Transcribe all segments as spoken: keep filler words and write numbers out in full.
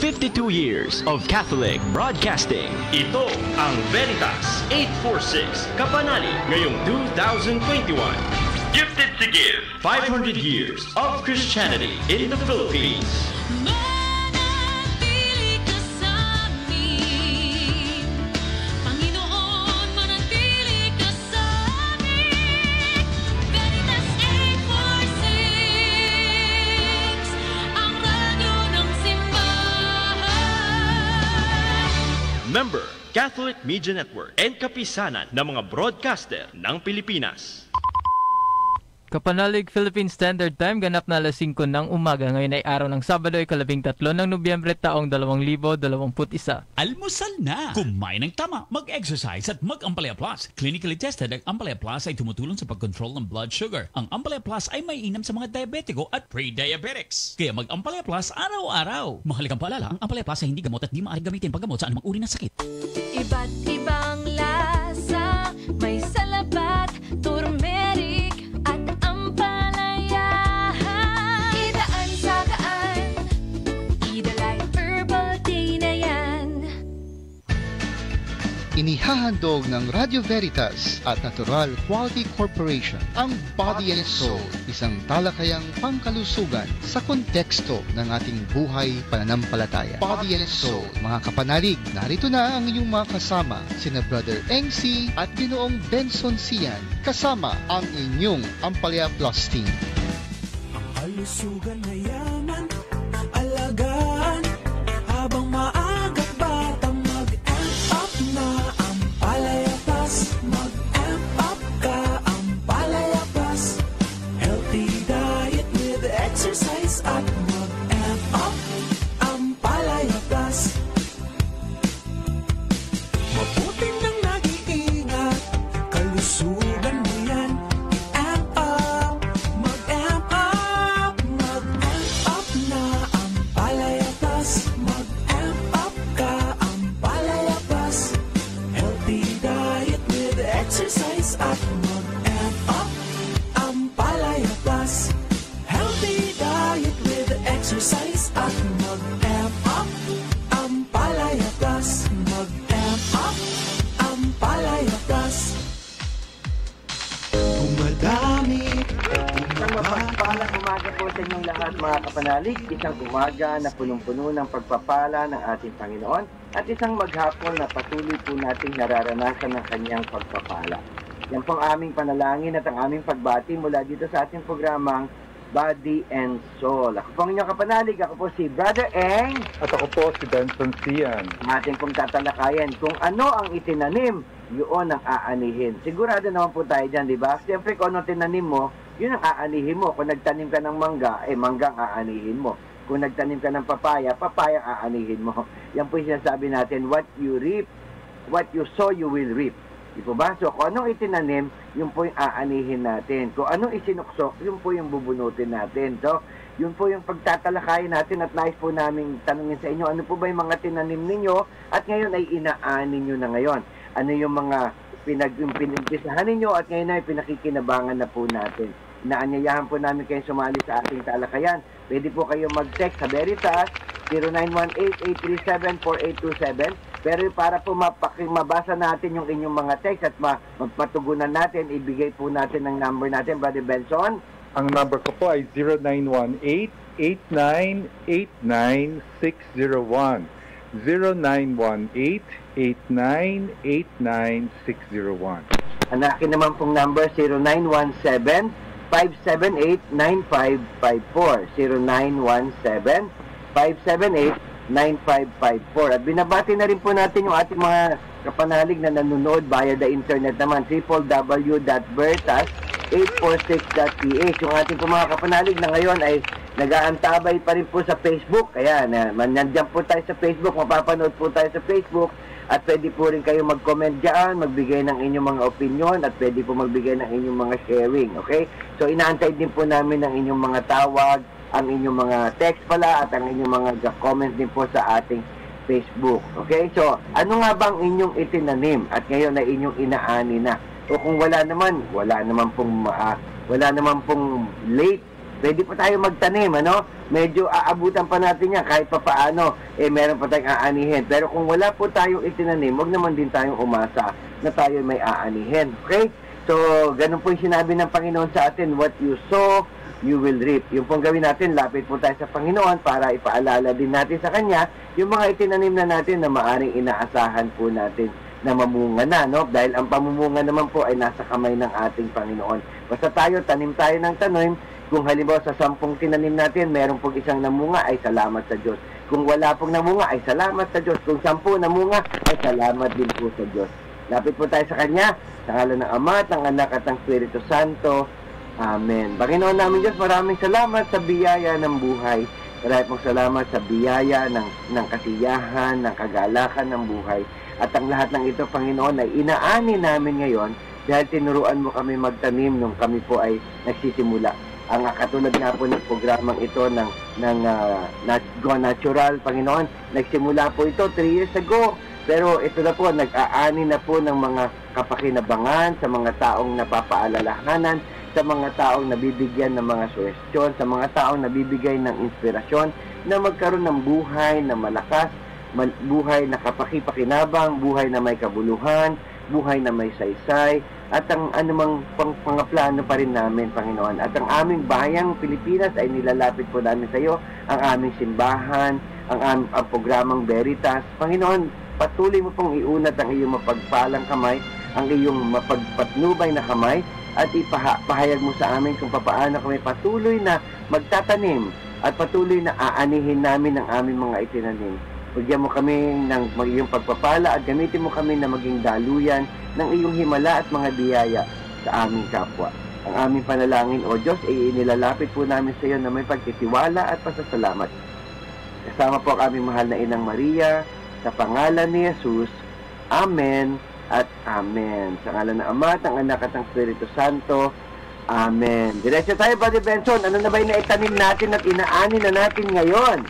fifty-two years of Catholic broadcasting. Ito ang Veritas eight forty-six Kapanali ngayong two thousand twenty-one. Gifted to give five hundred years of Christianity in the Philippines. Manatili ka sa amin, Panginoon, manatili ka sa amin. Veritas eight forty-six, ang radyo ng simbahan. Member, Catholic Media Network and kapisanan ng mga broadcaster ng Pilipinas. Kapanalig Philippine Standard Time, ganap na alas singko ng umaga. Ngayon ay araw ng Sabado, ikalabing tatlo ng Nobyembre, taong dalawang libo dalawampu't isa. Almusal na! Kumain ng tama, mag-exercise at mag-Ampalaya Plus. Clinically tested, ang Ampalaya Plus ay tumutulong sa pag-control ng blood sugar. Ang Ampalaya Plus ay may inam sa mga diabetiko at pre-diabetics. Kaya mag-Ampalaya Plus araw-araw. Mahalagang paalala, ang Ampalaya Plus ay hindi gamot at di maaaring gamitin paggamot sa anumang uri ng sakit. Iba't ibang lasa, may salabat, turmeric, at ampalaya. Idaan sa daan, Idalay Herbal Day na yan. Inihahandog ng Radio Veritas at Natural Quality Corporation ang Body and Soul, isang talakayang pangkalusugan sa konteksto ng ating buhay pananampalataya. Body and Soul, mga kapanalig, narito na ang inyong mga kasama, sina Brother Engsi at Ginoong Benson Sian, kasama ang inyong Ampalaya Plus team. Kalusugan na yaman, alagaan, habang maaga bata mag-amp up na Ampalaya Plus. Mag-amp up ka, Ampalaya Plus. Healthy diet with exercise at mag-amp up, Ampalaya Plus. Mabuti nang nag-iingat, kalusugan mo yan, i-amp up. Mag-amp up, mag-amp up na Ampalaya Plus. Mag-amp up ka, Ampalaya Plus. Healthy diet with exercise at mag-amp up, Ampalaya Plus. Healthy diet with exercise at mag-amp up, Ampalaya Plus. Mag-amp up, Ampalaya Plus. Dumadami, Isang mapagpalang umaga po sa inyong lahat, mga kapanalig. Isang umaga na punong-puno ng pagpapala ng ating Panginoon at isang maghapon na patuloy po nating nararanasan ng kanyang pagpapala. Yan po ang aming panalangin at ang aming pagbati mula dito sa ating programang Body and Soul. Ako po ang inyong kapanalig. Ako po si Brother Eng. At ako po si Benson Sian. Ating pong tatalakayan kung ano ang itinanim, yun ang aanihin. Sigurado naman po tayo dyan, di ba? Siyempre kung ano tinanim mo, yun ang aanihin mo. Kung nagtanim ka ng mangga, eh manggang aanihin mo. Kung nagtanim ka ng papaya, papaya aanihin mo. Yan po yung sinasabi natin, what you reap, what you sow, you will reap. Di po ba? So kung anong itinanim, yun po yung aanihin natin. Kung anong isinuksok, yun po yung bubunutin natin. So, yun po yung pagtatalakayin natin at nais po namin tanungin sa inyo, ano po ba yung mga tinanim ninyo at ngayon ay inaani nyo na ngayon? Ano yung mga pinag pinagpisahan ninyo at ngayon ay pinakikinabangan na po natin? Inaanyayahan po namin kayo sumali sa ating talakayan. Pwede po kayo mag-text sa Veritas zero nine one eight, eight three seven, four eight two seven. Pero para po mabasa natin yung inyong mga text at ma mapatugunan natin, ibigay po natin ang number natin, Brother Benson. Ang number ko po ay zero nine one eight, eight nine eight nine, six zero one. zero nine one eight, eight nine eight nine, six zero one. Ang akin naman pong number zero nine one seven, five seven eight, nine five five four. zero nine one seven, five seven eight, nine five five four. At binabati na rin po natin yung ating mga kapanalig na nanonood via the internet naman, w w w dot veritas eight forty-six dot p h. Yung ating po mga kapanalig na ngayon ay nag-aantabay pa rin po sa Facebook. Ayan, nandiyan po tayo sa Facebook, mapapanood po tayo sa Facebook. At pwede po rin kayo mag-comment dyan, magbigay ng inyong mga opinion, at pwede po magbigay ng inyong mga sharing, okay? So, inaantay din po namin ang inyong mga tawag, ang inyong mga text pala, at ang inyong mga comments din po sa ating Facebook, okay? So, ano nga bang inyong itinanim at ngayon na inyong inaani na? O kung wala naman, wala naman pong, uh, wala naman pong late pwede pa tayo magtanim, ano? Medyo aabutan pa natin yan kahit pa paano, eh meron pa tayong aanihin. Pero kung wala po tayong itinanim, wag naman din tayong umasa na tayo may aanihin. Okay? So, ganun po yung sinabi ng Panginoon sa atin, what you sow, you will reap. Yung pong gawin natin, lapit po tayo sa Panginoon para ipaalala din natin sa Kanya yung mga itinanim na natin na maaring inaasahan po natin na mamunga na, no? Dahil ang pamumunga naman po ay nasa kamay ng ating Panginoon. Basta tayo, tanim tayo ng tanim. Kung halimbawa sa sampung tinanim natin, meron pong isang namunga, ay salamat sa Diyos. Kung wala pong namunga, ay salamat sa Diyos. Kung sampu namunga, ay salamat din po sa Diyos. Lapit po tayo sa Kanya, sa ngalan ng Ama, ng Anak at ng Espiritu Santo. Amen. Panginoon namin Diyos, maraming salamat sa biyaya ng buhay. Maraming pong salamat sa biyaya ng, ng kasiyahan, ng kagalakan ng buhay. At ang lahat ng ito, Panginoon, ay inaani namin ngayon dahil tinuruan mo kami magtanim nung kami po ay nagsisimula. Ang katulad nga po ng programang ito ng, ng uh, Go Natural, Panginoon, nagsimula po ito three years ago. Pero ito na po, nag-aani na po ng mga kapakinabangan sa mga taong napapaalalahanan, sa mga taong nabibigyan ng mga suwestyon, sa mga taong nabibigay ng inspirasyon na magkaroon ng buhay na malakas, buhay na kapakipakinabang, buhay na may kabuluhan, buhay na may saysay, at ang anumang pang, pangaplano pa rin namin, Panginoon. At ang aming bayang Pilipinas ay nilalapit po namin sa iyo, ang aming simbahan, ang, ang, ang programang Veritas. Panginoon, patuloy mo pong iunat ang iyong mapagpalang kamay, ang iyong mapagpatnubay na kamay, at ipahayag mo sa amin kung paano kami patuloy na magtatanim at patuloy na aanihin namin ang aming mga itinanim. Bigyan mo kami ng iyong pagpapala at gamitin mo kami na maging daluyan ng iyong himala at mga biyaya sa aming kapwa. Ang aming panalangin, O Diyos, ay inilalapit po namin sa iyo na may pagtitiwala at pasasalamat. Kasama po ang aming mahal na Inang Maria, sa pangalan ni Jesus. Amen at Amen. Sa ngalan ng Ama, ng Anak at ng Espiritu Santo. Amen. Diretso tayo, Brother Benson. Ano na ba yung naitanim natin at inaani na natin ngayon?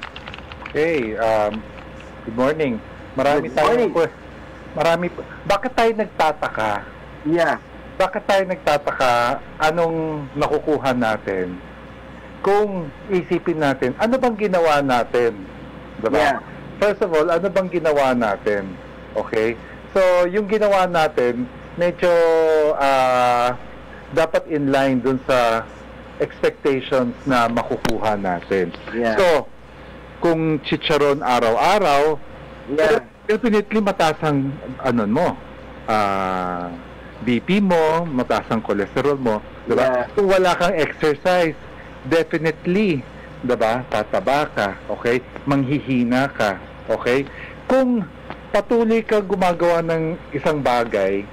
Hey, um, good morning. Marami Good morning. tayo po. Marami po. Bakit tayo nagtataka? Yeah. Bakit tayo nagtataka? Anong nakukuha natin? Kung isipin natin, ano bang ginawa natin? Diba? Yeah. First of all, ano bang ginawa natin? Okay? So, yung ginawa natin, medyo uh, dapat in line dun sa expectations na makukuha natin. Yeah. So, kung chicharon araw-araw, Yeah. definitely mataas ang ano mo, uh, B P mo, mataas ang cholesterol mo, diba? Yeah. Kung wala kang exercise, definitely, diba? Tataba ka, okay? Manghihina ka, okay? Kung patuloy ka gumagawa ng isang bagay,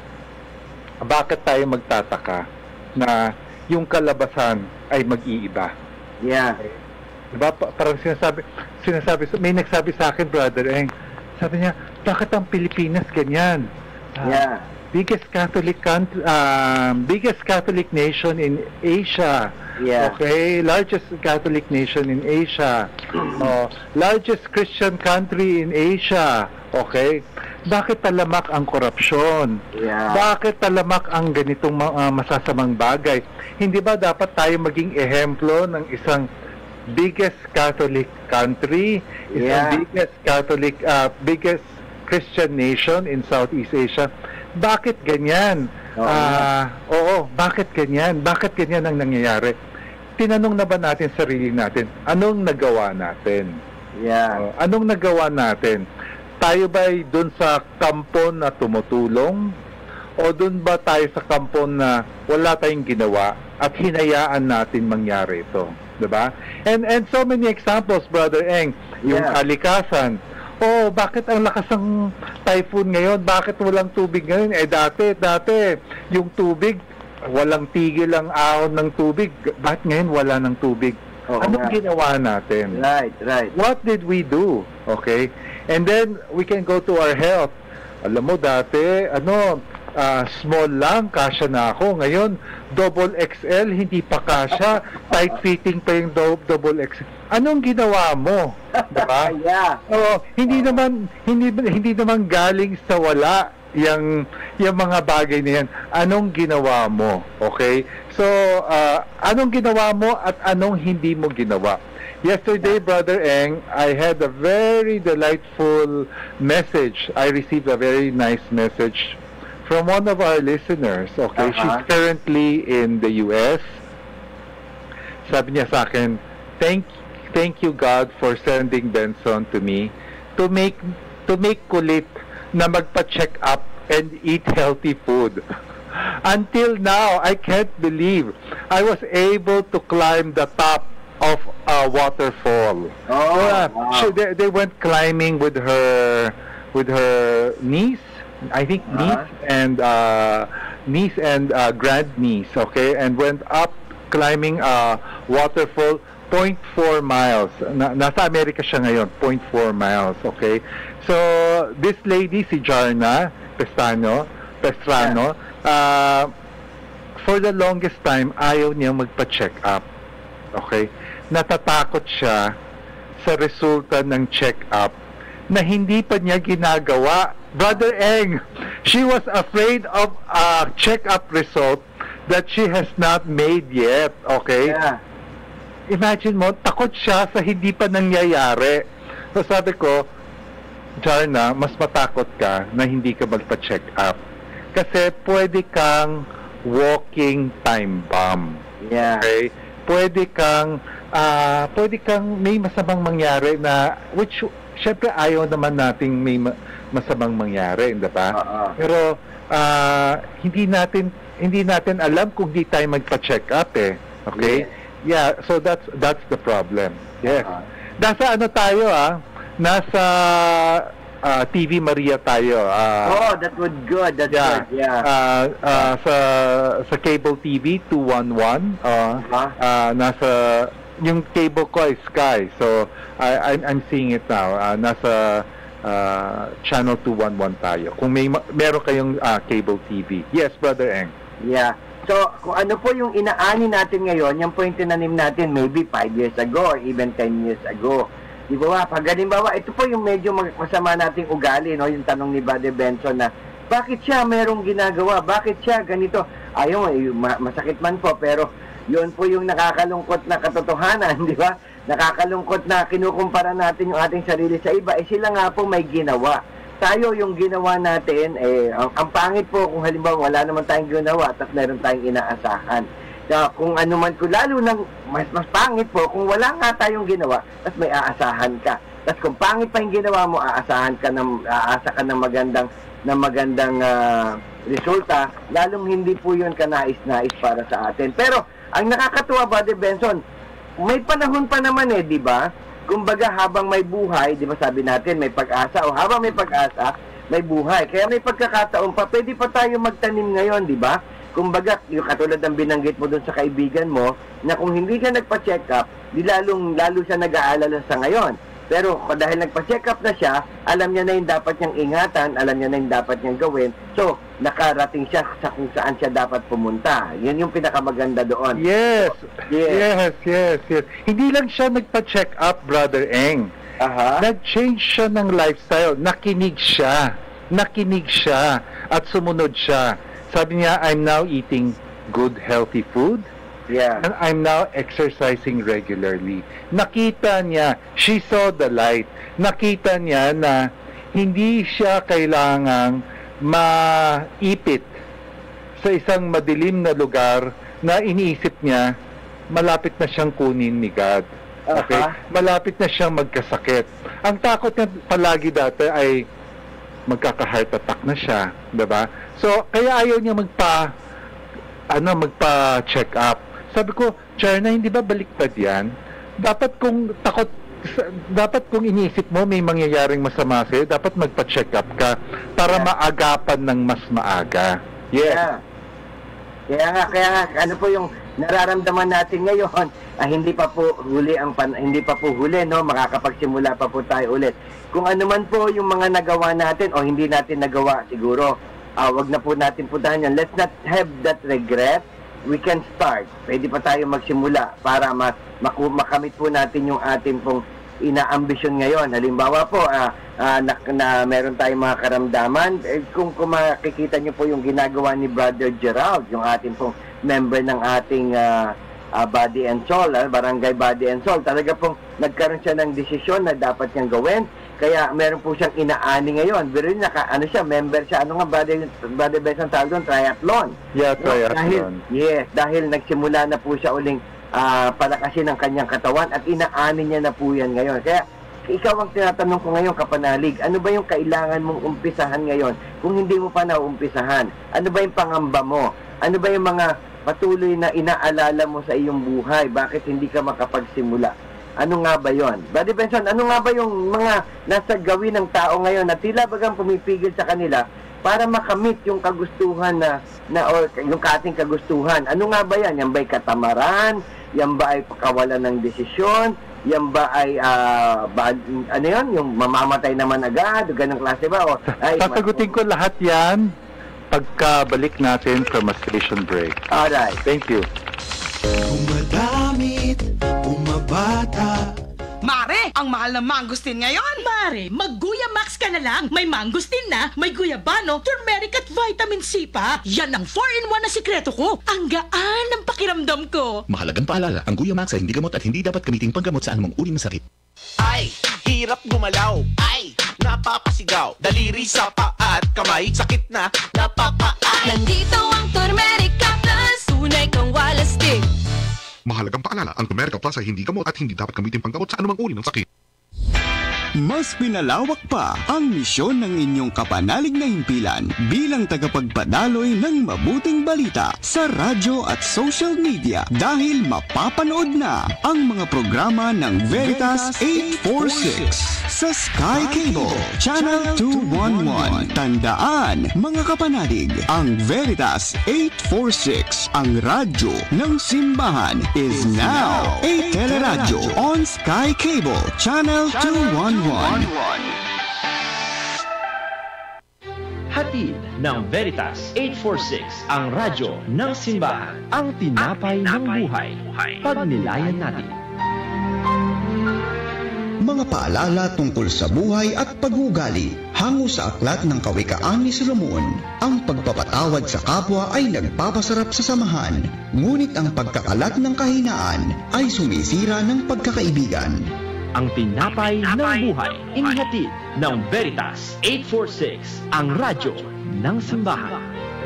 bakit tayo magtataka na yung kalabasan ay mag-iiba? Yeah. Diba? Pa- parang sinasabi, sinasabi, may nagsabi sa akin, Brother Eng, sabi niya, bakit ang Pilipinas ganyan? Uh, Yeah. Biggest Catholic country, uh, biggest Catholic nation in Asia. Yeah. Okay, largest Catholic nation in Asia. Uh, largest Christian country in Asia. Okay? Bakit talamak ang korupsyon? Yeah. Bakit talamak ang ganitong uh, masasamang bagay? Hindi ba dapat tayo maging ehemplo ng isang biggest Catholic country, isang Yeah. biggest Catholic, uh, biggest Christian nation in Southeast Asia? Bakit ganyan? Oo. Ah, oo, bakit ganyan? Bakit ganyan ang nangyayari? Tinanong na ba natin sarili natin, anong nagawa natin? Yeah. Uh, anong nagawa natin? Tayo ba'y dun sa kampon na tumutulong? O dun ba tayo sa kampon na wala tayong ginawa at hinayaan natin mangyari ito? Diba? And, and so many examples, Brother Eng. Yung Yeah. kalikasan. Oh, bakit ang lakas ng typhoon ngayon? Bakit walang tubig ngayon? Eh dati, dati, yung tubig, walang tigil ang ahon ng tubig. Bakit ngayon wala ng tubig? Oo Anong nga. ginawa natin? Right, right. What did we do? Okay? And then, we can go to our health. Alam mo, dati, ano, ah, small lang, kasya na ako. Ngayon, double X L, hindi pa kasya. Tight-fitting pa yung do- double X L. Anong ginawa mo? Diba? Yeah. Oo, hindi naman hindi hindi naman galing sa wala yung, yung mga bagay na yan, anong ginawa mo? Okay? So, uh, anong ginawa mo at anong hindi mo ginawa? Yesterday, Brother Eng, I had a very delightful message. I received a very nice message from one of our listeners. Okay? Uh-huh. She's currently in the U S. Sabi niya sa akin, thank thank you God for sending Benson to me to make to make kulit na magpa-check up and eat healthy food. Until now, I can't believe I was able to climb the top of a waterfall. Oh, Uh, wow. she- they, they went climbing with her with her niece, I think Uh-huh. niece and uh, niece and uh, grandniece, okay, and went up climbing a waterfall zero point four miles. Na, nasa Amerika siya ngayon, zero point four miles, okay? So, this lady, si Jarna Pestano, Pestrano, uh, for the longest time, ayaw niya magpa-check up. Okay? Natatakot siya sa resulta ng check-up na hindi pa niya ginagawa. Brother Eng, she was afraid of a check-up result that she has not made yet. Okay? Yeah. Imagine mo, takot siya sa hindi pa nangyayari. So sabi ko, Jarna, mas matakot ka na hindi ka magpa-check up. Kasi pwede kang walking time bomb. Yeah. Okay? Pwede kang, ah, pwede kang may masamang mangyari na, which, syempre ayaw naman nating may ma- masamang mangyari, di ba? Oo. Pero, ah, hindi natin, hindi natin alam kung di tayo magpa-check up eh. Okay? Yeah, so that's that's the problem. Yes. Uh-huh. Nasa ano tayo ah? Nasa ah, T V Maria tayo. ah, Oh, that would good. That's yeah. good. Yeah. Ah, ah, sa sa cable T V two one one. ah, Uh-huh. ah, nasa yung cable ko ay Sky. So I I'm, I'm seeing it now. Ah, nasa ah, channel two one one tayo. Kung may ma- meron kayong ah, cable T V. Yes, Brother Eng. Yeah. So, kung ano po yung inaani natin ngayon, yan po yung tinanim natin maybe five years ago or even ten years ago. Di ba? Pag halimbawa, ito po yung medyo mag- masama nating ugali, no? Yung tanong ni Brother Benson na, bakit siya merong ginagawa? Bakit siya ganito? Ayaw, eh, ma- masakit man po, pero yun po yung nakakalungkot na katotohanan, di ba? Nakakalungkot na kinukumpara natin yung ating sarili sa iba, eh sila nga po may ginawa. Tayo yung ginawa natin, eh, ang, ang pangit po kung halimbawa wala naman tayong ginawa at meron tayong inaasahan. Na kung ano man ko, lalo nang mas, mas pangit po kung wala nga tayong ginawa at may aasahan ka. Tapos kung pangit pa yung ginawa mo, aasahan ka ng, aasa ka ng magandang, ng magandang uh, resulta, lalong hindi po yun kanais-nais para sa atin. Pero ang nakakatuwa, Brother Benson, may panahon pa naman eh, di ba? Kumbaga, habang may buhay, di ba sabi natin, may pag-asa, o habang may pag-asa, may buhay. Kaya may pagkakataon pa, pwede pa tayo magtanim ngayon, di ba? Kumbaga, yung katulad ng binanggit mo doon sa kaibigan mo, na kung hindi ka nagpa-check up, di lalong, lalo siya nag-aalala sa ngayon. Pero dahil nagpa-check up na siya, alam niya na yung dapat niyang ingatan, alam niya na yung dapat niyang gawin. So, nakarating siya sa kung saan siya dapat pumunta. Yan yung pinakamaganda doon. Yes. Yes. Yes, yes, yes. Hindi lang siya nagpa-check up, Brother Eng. Aha. Nag-change siya ng lifestyle. Nakinig siya. Nakinig siya. At sumunod siya. Sabi niya, I'm now eating good, healthy food. Yeah. And I'm now exercising regularly. Nakita niya, she saw the light. Nakita niya na hindi siya kailangang maipit sa isang madilim na lugar na iniisip niya, malapit na siyang kunin ni God. Okay? Uh-huh. Malapit na siyang magkasakit. Ang takot niya palagi dati ay magkaka-heart attack na siya. Diba? So, kaya ayaw niya magpa ano, magpa-check up. Sabi ko, Charna, hindi ba baliktad yan? Dapat kung takot, dapat kung iniisip mo may mangyayaring masama sa'yo, dapat magpa-check up ka para Yeah. maagapan ng mas maaga. Yes. Yeah. Kaya nga, kaya nga, ano po yung nararamdaman natin ngayon, ah, hindi pa po huli ang pan, hindi pa po huli, no? Makakapagsimula pa po tayo ulit. Kung ano man po yung mga nagawa natin o hindi natin nagawa, siguro, ah, wag na po natin puntahan yan. Let's not have that regret. We can start. Pwede pa tayo magsimula para mas maku- makamit po natin yung ating pong inaambisyon ngayon. Halimbawa po, ah, ah, na, na meron tayong mga karamdaman. Eh, kung, kung makikita nyo po yung ginagawa ni Brother Gerald, yung ating pong member ng ating ah, ah, Body and Soul, ah, Barangay Body and Soul, talaga pong nagkaroon siya ng desisyon na dapat niyang gawin. Kaya meron po siyang inaani ngayon. Pero yun, naka, ano siya, member siya, ano nga, Brother, Brother Benson tawag doon, triathlon. Yeah, No, dahil, triathlon. yes, dahil nagsimula na po siya uling ah, palakasin ng kanyang katawan at inaani niya na po yan ngayon. Kaya ikaw ang tinatanong ko ngayon, Kapanalig, ano ba yung kailangan mong umpisahan ngayon kung hindi mo pa nauumpisahan? Ano ba yung pangamba mo? Ano ba yung mga patuloy na inaalala mo sa iyong buhay? Bakit hindi ka makapagsimula? Ano nga ba yon? Brother Benson, ano nga ba yung mga nasa gawin ng tao ngayon na tila bagang pumipigil sa kanila para makamit yung kagustuhan na, na or yung kating kagustuhan? Ano nga ba yan? Yan ba'y katamaran? Yan ba ay pakawalan ng desisyon? Yan ba ay, uh, ba, ano yun? Yung mamamatay naman agad? O ganang klase ba? O, ay, Sasagutin ko lahat yan pagkabalik natin from a station break. Alright. Thank you. Umadamit, umabata. Mare, ang mahal ng mangustin ngayon. Mare, mag-Guya Max ka na lang. May mangustin na, may guyabano, turmeric at vitamin C pa. Yan ang four in one na sikreto ko. Ang gaan ng pakiramdam ko. Mahalagang paalala, ang Guya Max ay hindi gamot at hindi dapat gamiting panggamot sa anumang uri ng sakit. Ay, hirap gumalaw. Ay, napapasigaw. Daliri sa paa at kamay, sakit na, napapaan. Nandito ang Turmeric Plus, tunay kang walastik. Mahalagang paalala, ang Turmeric Plus ay hindi gamot at hindi dapat gamitin panggamot sa anumang uri ng sakit. Mas pinalawak pa ang misyon ng inyong kapanalig na himpilan bilang tagapagpadaloy ng mabuting balita sa radyo at social media dahil mapapanood na ang mga programa ng Veritas eight forty-six sa Sky Cable Channel two eleven. Tandaan mga kapanalig, ang Veritas eight forty-six, ang radyo ng simbahan, is now a teleradyo on Sky Cable Channel two eleven. Hatid ng Veritas eight forty-six, ang radyo ng simbahan, ang tinapay ng buhay. Pagnilayan natin. Mga paalala tungkol sa buhay at pag-uugali. Hango sa aklat ng Kawikaan ni Solomon, ang pagpapatawad sa kapwa ay nagpapasarap sa samahan, ngunit ang pagkakalat ng kahinaan ay sumisira ng pagkakaibigan. Ang tinapay ng buhay, inihatid ng Veritas eight forty-six, ang radyo ng simbahan.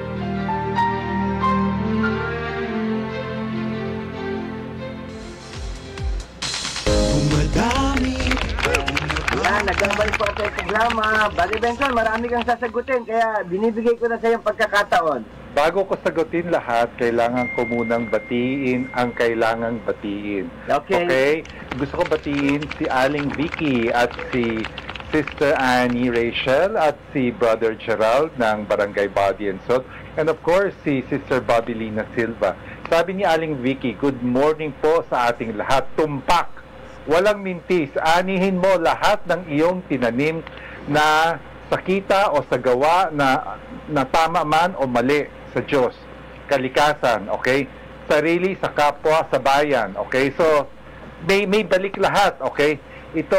Umadamit. Yan, nagkabalik po sa programa. Brother Benson, marami kang sasagutin, kaya binibigay ko na sa iyong pagkakataon. Bago ko sagutin lahat, kailangan ko munang batiin ang kailangang batiin. Okay. Okay? Gusto ko batiin si Aling Vicky at si Sister Annie Rachel at si Brother Gerald ng Barangay Body and Soul. And of course, si Sister Babilina Silva. Sabi ni Aling Vicky, good morning po sa ating lahat. Tumpak, walang mintis. Anihin mo lahat ng iyong tinanim na sa kita o sa gawa na, na tama man o mali sa Diyos, kalikasan, okay? Sarili, sa kapwa, sa bayan, okay? So, may, may balik lahat, okay? Ito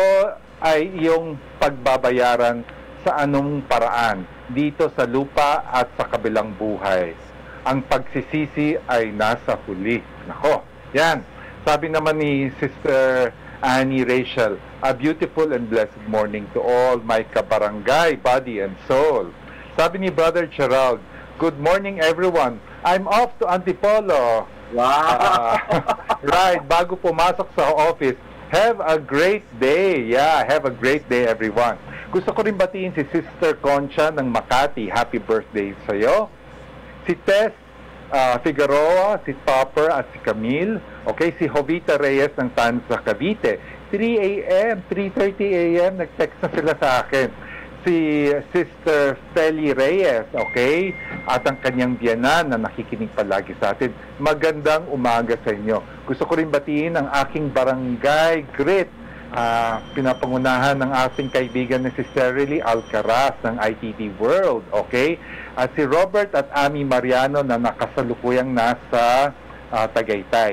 ay iyong pagbabayaran sa anong paraan dito sa lupa at sa kabilang buhay. Ang pagsisisi ay nasa huli. Nako, yan. Sabi naman ni Sister Annie Rachel, a beautiful and blessed morning to all my kabarangay, body and soul. Sabi ni Brother Gerald, good morning everyone. I'm off to Antipolo. Wow! Uh, right, bago pumasok sa office. Have a great day. Yeah, have a great day everyone. Gusto ko rin batiin si Sister Concha ng Makati. Happy birthday sa iyo. Si Tess uh, Figueroa, si Topper at si Camille. Okay, si Jovita Reyes ng Tanza, Cavite. three a m, three thirty a m nag-text na sila sa akin. Si Sister Feli Reyes, okay? At ang kanyang biyanan na nakikinig palagi sa atin. Magandang umaga sa inyo. Gusto ko rin batiin ang aking barangay grit. Uh, pinapangunahan ng ating kaibigan na si Sterily Alcaraz ng I T T World, okay? At si Robert at Ami Mariano na nakasalukuyang nasa uh, Tagaytay.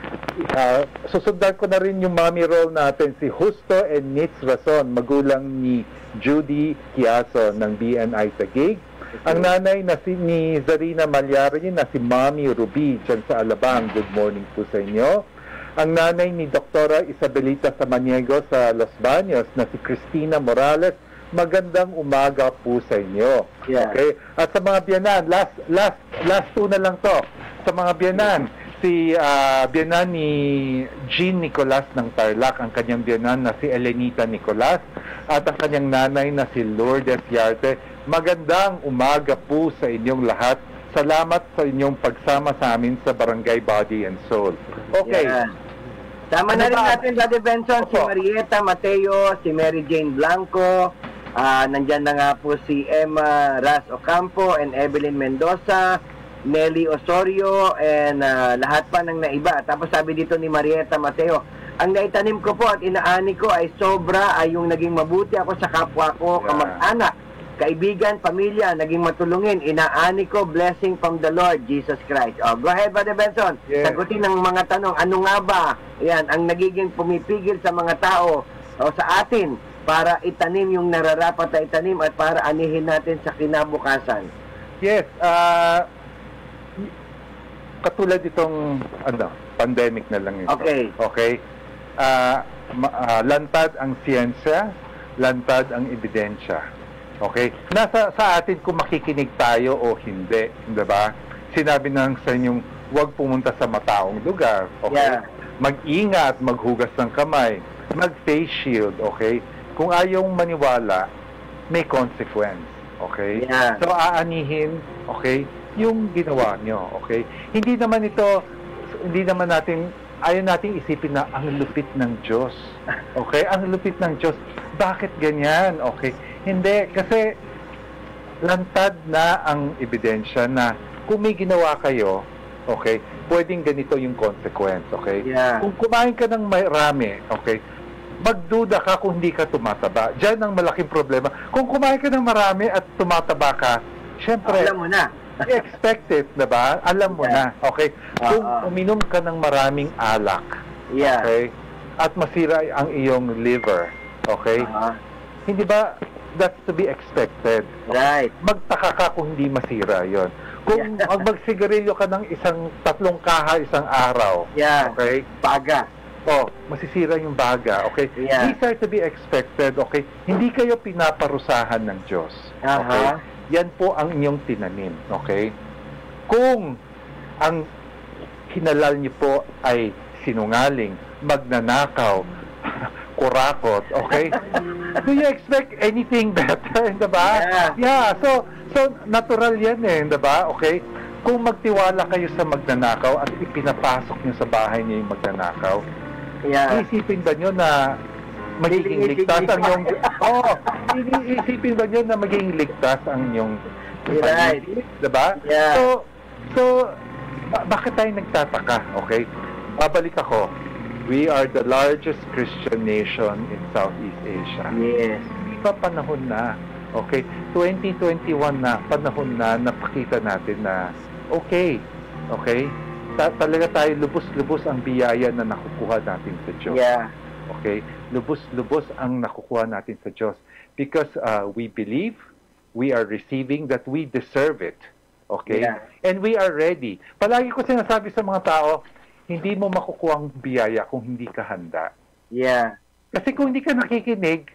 uh, susundan ko na rin yung mommy role natin, si Justo and Nitz Rason, magulang ni Judy Quiaso ng B N I Taguig. Ang nanay na si ni Zarina Malyari na si Mommy Ruby dyan sa Alabang. Good morning po sa inyo. Ang nanay ni Doktora Isabelita Samaniego sa Los Baños na si Cristina Morales. Magandang umaga po sa inyo. Yeah. Okay? At sa mga biyanan, last last last two na lang to. Sa mga biyanan, si uh, biyanan ni Jean Nicolas ng Tarlac, ang kanyang biyanan na si Elenita Nicolas, at ang kanyang nanay na si Lourdes Yarte. Magandang umaga po sa inyong lahat. Salamat sa inyong pagsama sa amin sa Barangay Body and Soul. Okay. Yeah. Tama ano na rin ba? natin, Brother Benson, Opo. si Marieta Mateo, si Mary Jane Blanco, uh, nandyan na nga po si Emma Ras Ocampo and Evelyn Mendoza, Nelly Osorio, and uh, lahat pa ng naiba. Tapos sabi dito ni Marieta Mateo, ang naitanim ko po at inaani ko ay sobra ay yung naging mabuti ako sa kapwa ko, Yeah. kamag-anak, kaibigan, pamilya, naging matulungin, inaani ko, blessing from the Lord, Jesus Christ. Oh, go ahead, Brother Benson. Yes. Sagutin ng mga tanong, ano nga ba, yan, ang nagiging pumipigil sa mga tao o sa atin para itanim yung nararapat na itanim at para anihin natin sa kinabukasan. Yes, uh, katulad itong ano, pandemic na lang ito. Okay. Okay. Uh, ma- uh, lantad ang siyensya, lantad ang ebidensya. Okay? Nasa sa atin kung makikinig tayo o hindi, 'di ba? Sinabi nang sa inyong huwag pumunta sa mataong lugar, okay? Yeah. Mag-ingat, maghugas ng kamay, mag-face shield, okay? Kung ayaw maniwala, may consequence, okay? Yeah. So aanihin, okay, yung ginawa nyo, okay? Hindi naman ito, hindi naman natin, ayaw nating isipin na ang lupit ng Diyos, okay? Ang lupit ng Diyos, bakit ganyan, okay? Hindi, kasi lantad na ang ebidensya na kung may ginawa kayo, okay, pwedeng ganito yung consequence, okay? Yeah. Kung kumain ka ng marami, okay, magduda ka kung hindi ka tumataba. Diyan ang malaking problema. Kung kumain ka ng marami at tumataba ka, syempre, alam mo na. expect it, diba? Alam mo Yeah. na, okay? Kung Uh-uh. uminom ka ng maraming alak, Yeah. okay, at masira ang iyong liver, okay, Uh-huh. hindi ba that's to be expected? Right. Magtaka ka kung hindi masira yon. Kung Yeah. mag magsigarilyo ka ng isang tatlong kaha isang araw, Yeah. okay, Baga. oh, masisira yung baga, okay? Yeah. These are to be expected, okay? Hindi kayo pinaparusahan ng Diyos, okay? Aha. Yan po ang inyong tinanim, okay? Kung ang hinalal niyo po ay sinungaling, magnanakaw, kurakot, okay? Do you expect anything better, diba? Yeah. Yeah, so, so natural yan eh, diba? Okay? Kung magtiwala kayo sa magnanakaw at ipinapasok niyo sa bahay niyo yung magnanakaw, Yeah. isipin ba niyo na magiging ligtas ang yung oh, isipin ba niyo na magiging ligtas ang yung Right. diba? Yeah. So, so ba- bakit tayo nagtataka? Okay? Babalik ako. We are the largest Christian nation in Southeast Asia. Yes. Hindi pa panahon na. Okay? twenty twenty-one na, panahon na, napakita natin na okay. Okay? Ta- talaga tayo lubos-lubos ang biyaya na nakukuha natin sa Diyos. Yeah. Okay? Lubos-lubos ang nakukuha natin sa Diyos. Because uh, we believe, we are receiving, that we deserve it. Okay? Yeah. And we are ready. Palagi ko sinasabi sa mga tao, hindi mo makukuha ang biyaya kung hindi ka handa. Yeah. Kasi kung hindi ka nakikinig,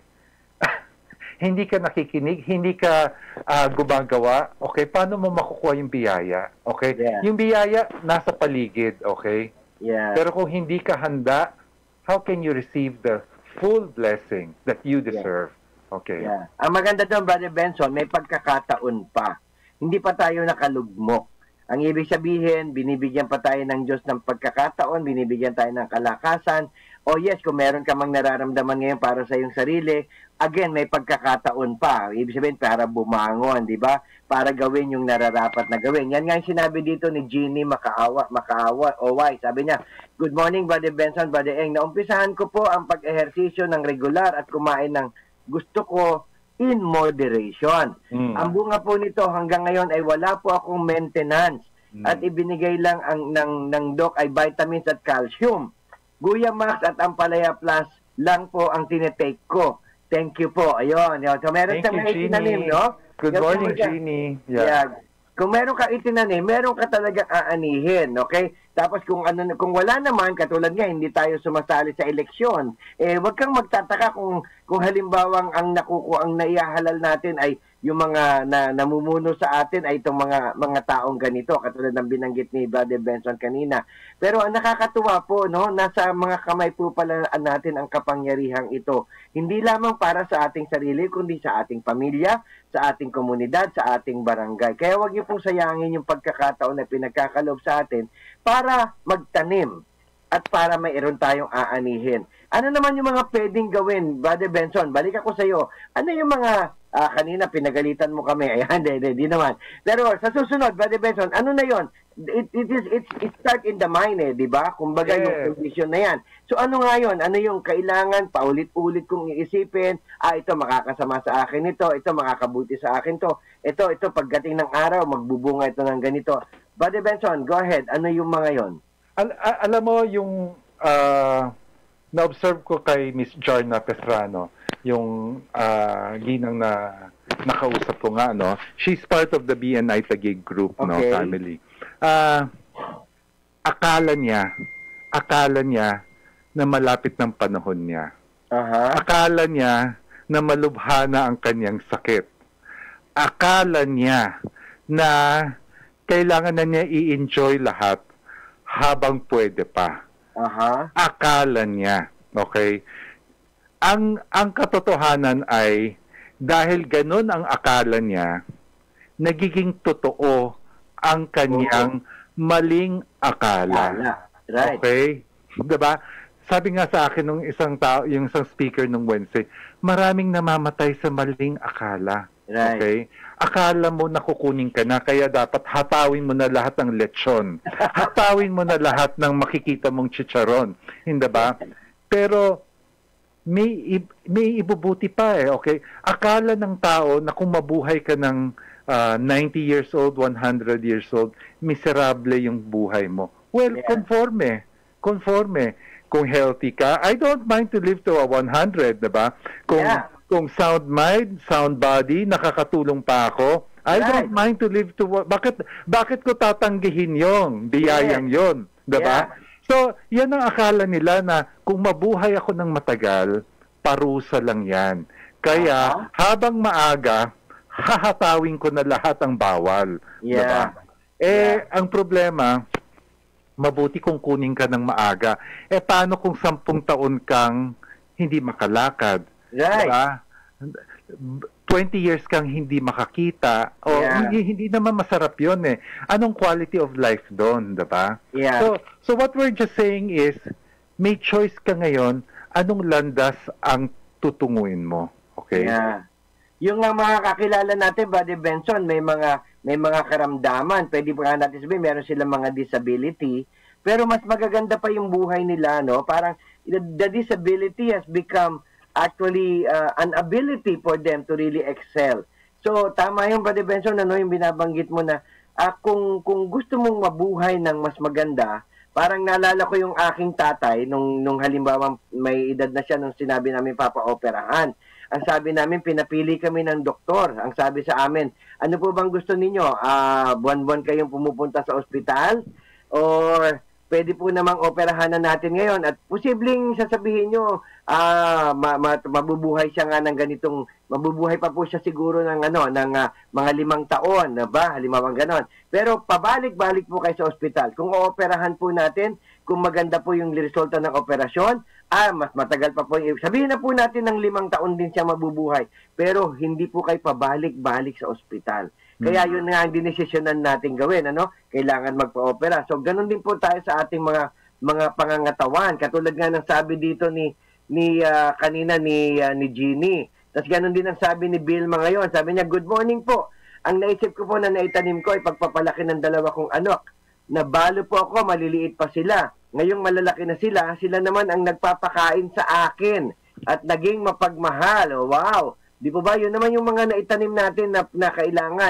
hindi ka nakikinig, hindi ka uh, gumagawa, okay, paano mo makukuha yung biyaya? Okay? Yeah. Yung biyaya, nasa paligid, okay? Yeah. Pero kung hindi ka handa, how can you receive the full blessing that you deserve? Okay? Yeah. Ang maganda doon, Brother Benson, may pagkakataon pa. Hindi pa tayo nakalugmok. Ang ibig sabihin, binibigyan pa tayo ng Diyos ng pagkakataon, binibigyan tayo ng kalakasan. O yes, kung meron ka mang nararamdaman ngayon para sa iyong sarili, again, may pagkakataon pa. Ibig sabihin, para bumangon, di ba? Para gawin yung nararapat na gawin. Yan nga yung sinabi dito ni Jeannie Makaawa, Makaawa, o why? Sabi niya, good morning, Brother Benson, Brother Eng. Naumpisahan ko po ang pag-ehersisyo ng regular at kumain ng gusto ko in moderation. Mm. Ang bunga po nito hanggang ngayon ay wala po akong maintenance. mm. at ibinigay lang ang ng ng doc ay vitamins at calcium. Guya Max at Ampalaya Plus lang po ang tinetake ko. Thank you po. Ayun. So, meron Thank sa mga you, itinanim, Jeannie. no? Good Yung morning, mga- Jeannie. Yeah. Yeah. Kung meron ka itinanim, meron ka talagang aanihin, okay? Tapos kung ano kung wala naman, katulad nga hindi tayo sumasali sa eleksyon, eh wag kang magtataka kung kung halimbawang ang nakuku ang naihahalal natin ay yung mga na, namumuno sa atin ay itong mga mga taong ganito, katulad ng binanggit ni Brother Benson kanina. Pero ang nakakatuwa po, no, nasa mga kamay po pala natin ang kapangyarihang ito. Hindi lamang para sa ating sarili, kundi sa ating pamilya, sa ating komunidad, sa ating barangay. Kaya wag niyo pong sayangin yung pagkakataon na pinagkakaloob sa atin para magtanim at para mayroon tayong aanihin. Ano naman yung mga pwedeng gawin, Brother Benson? Balik ako sa iyo. Ano yung mga uh, kanina pinagalitan mo kami? Ayan, di, di, di naman. Pero sa susunod, Brother Benson, ano na yon? It, it is it, it start in the mind, eh, di ba? Kumbaga Yes. yung condition na yan. So ano nga yon? Ano yung kailangan paulit-ulit kong iisipin? Ah, ito makakasama sa akin ito, ito makakabuti sa akin to. Ito, ito pagdating ng araw, magbubunga ito ng ganito. Brother Benson, go ahead. Ano yung mga yon? Al- al- alam mo yung uh, na-observe ko kay Miss Jarna Pesrano, yung uh, ginang na nakausap ko nga, no? She's part of the B N I Taguig group, no, Okay. family. Uh, akala niya, akala niya na malapit ng panahon niya. Aha. Akala niya na malubha na ang kanyang sakit. Akala niya na kailangan na niya i-enjoy lahat habang pwede pa. Aha. Akala niya, okay? Ang ang katotohanan ay dahil ganun ang akala niya, nagiging totoo ang kanyang maling akala. Akala. Right. Okay? 'Di ba? Sabi nga sa akin nung isang tao, yung isang speaker nung Wednesday, maraming namamatay sa maling akala. Right. Okay? Akala mo na kukunin ka na, kaya dapat hatawin mo na lahat ng lechon. Hatawin mo na lahat ng makikita mong chicharon. Hindi ba? Pero may, may ibubuti pa eh, okay? Akala ng tao na kung mabuhay ka ng uh, ninety years old, one hundred years old, miserable yung buhay mo. Well, Yeah. conforme. Conforme. Kung healthy ka, I don't mind to live to a one hundred, diba? Kung, Yeah. kung sound mind, sound body, nakakatulong pa ako, I Right. don't mind to live to... Bakit, bakit ko tatanggihin yung biyayang yon, diba? Yeah. So, yan ang akala nila na kung mabuhay ako ng matagal, parusa lang yan. Kaya, Uh-huh. habang maaga, hahatawin ko na lahat ang bawal. Yeah. Diba? Eh, ang problema, mabuti kung kunin ka ng maaga. Eh, paano kung sampung taon kang hindi makalakad? Right. Diba? twenty years kang hindi makakita. O, Yeah. hindi, hindi naman masarap yun eh. Anong quality of life doon, diba? Yeah. So, so what we're just saying is, may choice ka ngayon, anong landas ang tutunguin mo. Okay? Yeah. Yung nga mga kakilala natin, Buddy Benson, may mga may mga karamdaman. Pwede pa nga natin sabihin, meron silang mga disability. Pero mas magaganda pa yung buhay nila, no? Parang the, the disability has become actually uh, an ability for them to really excel. So, tama yung Buddy Benson, ano, yung binabanggit mo na uh, kung, kung gusto mong mabuhay ng mas maganda, parang naalala ko yung aking tatay nung, nung halimbawa may edad na siya nung sinabi namin papa-operahan. Ang sabi namin, pinapili kami ng doktor. Ang sabi sa amin, ano po bang gusto ninyo? Uh, buwan-buwan kayong pumupunta sa ospital? Or pwede po namang operahan na natin ngayon? At posibleng sasabihin nyo, ah, ma- ma- mabubuhay siya nga ng ganitong, mabubuhay pa po siya siguro ng, ano, ng uh, mga limang taon, na ba? Halimawang ganon. Pero pabalik-balik po kayo sa ospital. Kung ooperahan po natin, kung maganda po yung resulta ng operasyon, ah, mas matagal pa po. Sabihin na po natin ng limang taon din siya mabubuhay. Pero hindi po kayo pabalik-balik sa ospital. Kaya yun nga ang dinesisyonan natin gawin, ano? Kailangan magpa-opera. So, ganun din po tayo sa ating mga mga pangangatawan. Katulad nga ng sabi dito ni ni uh, kanina ni uh, ni Jeannie. Tapos ganun din ang sabi ni Vilma ngayon. Sabi niya, good morning po. Ang naisip ko po na naitanim ko ay pagpapalaki ng dalawa kong anak. Nabalo po ako, maliliit pa sila. Ngayong malalaki na sila, sila naman ang nagpapakain sa akin at naging mapagmahal. Oh, wow! Di po ba? Yun naman yung mga naitanim natin na, na kailangan.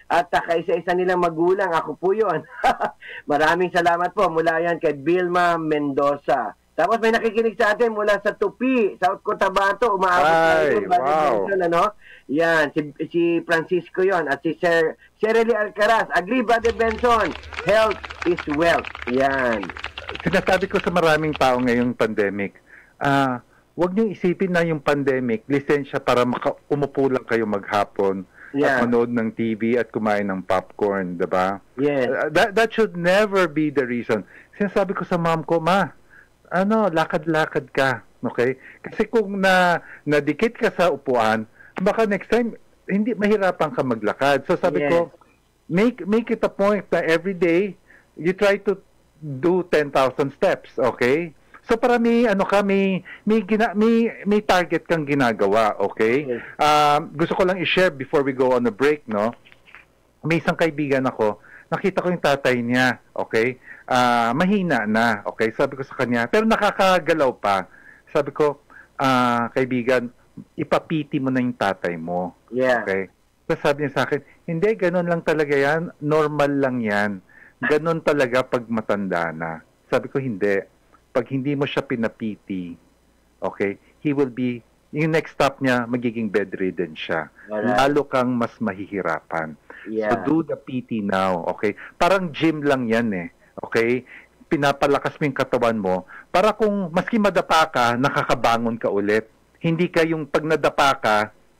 at uh, kaisa-isa nilang magulang. Ako po yun. Maraming salamat po. Mula yan kay Vilma Mendoza. Tapos may nakikinig sa atin mula sa Tupi, South Cotabato. Umaabot na ito. Wow. Benson, ano? Yan, si, si Francisco yon at si Sir Sherely Alcaraz. Agree, Brother Benson. Health is wealth. Yan. Sinasabi ko sa maraming tao ngayong pandemic, ah, uh, huwag niyong isipin na yung pandemic, lisensya para maka- umupo lang kayo maghapon. Yeah. At manood ng T V at kumain ng popcorn, diba? Yes. Uh, that, that should never be the reason. Sinasabi ko sa mom ko, ma, ano, lakad-lakad ka, okay? Kasi kung na nadikit ka sa upuan, baka next time, hindi mahirapan ka maglakad. So sabi yes. ko, make make it a point na every day, you try to do ten thousand steps, okay? So para may ano ka, may may, gina, may may target kang ginagawa, okay? Yes. Um, gusto ko lang i-share before we go on a break, no? May isang kaibigan ako, nakita ko yung tatay niya, okay? Uh, mahina na, okay? Sabi ko sa kanya, pero nakakagalaw pa. Sabi ko, uh, kaibigan, ipapiti mo na yung tatay mo. Yeah. Okay? So sabi niya sa akin, hindi, ganun lang talaga yan. Normal lang yan. Ganun talaga pag matanda na. Sabi ko, hindi. Pag hindi mo siya pinapiti, okay, he will be, yung next stop niya, magiging bedridden siya. Alright. Lalo kang mas mahihirapan. Yeah. So do the P T now, okay? Parang gym lang yan eh, okay? Pinapalakas mo yung katawan mo para kung maski madapa ka, nakakabangon ka ulit. Hindi ka yung pag nadapa ka,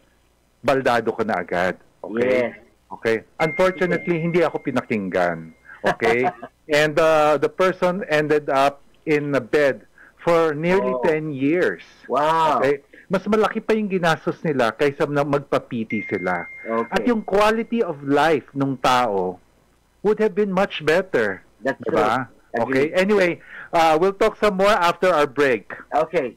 baldado ka na agad, okay? Yes. Okay? Unfortunately, hindi ako pinakinggan, okay? And uh, the person ended up in a bed for nearly oh. ten years. Wow. Okay? Mas malaki pa yung ginastos nila kaysa na magpapiti sila. Okay. At yung quality of life ng tao would have been much better. That's diba? true. Okay. Anyway, uh, we'll talk some more after our break. Okay.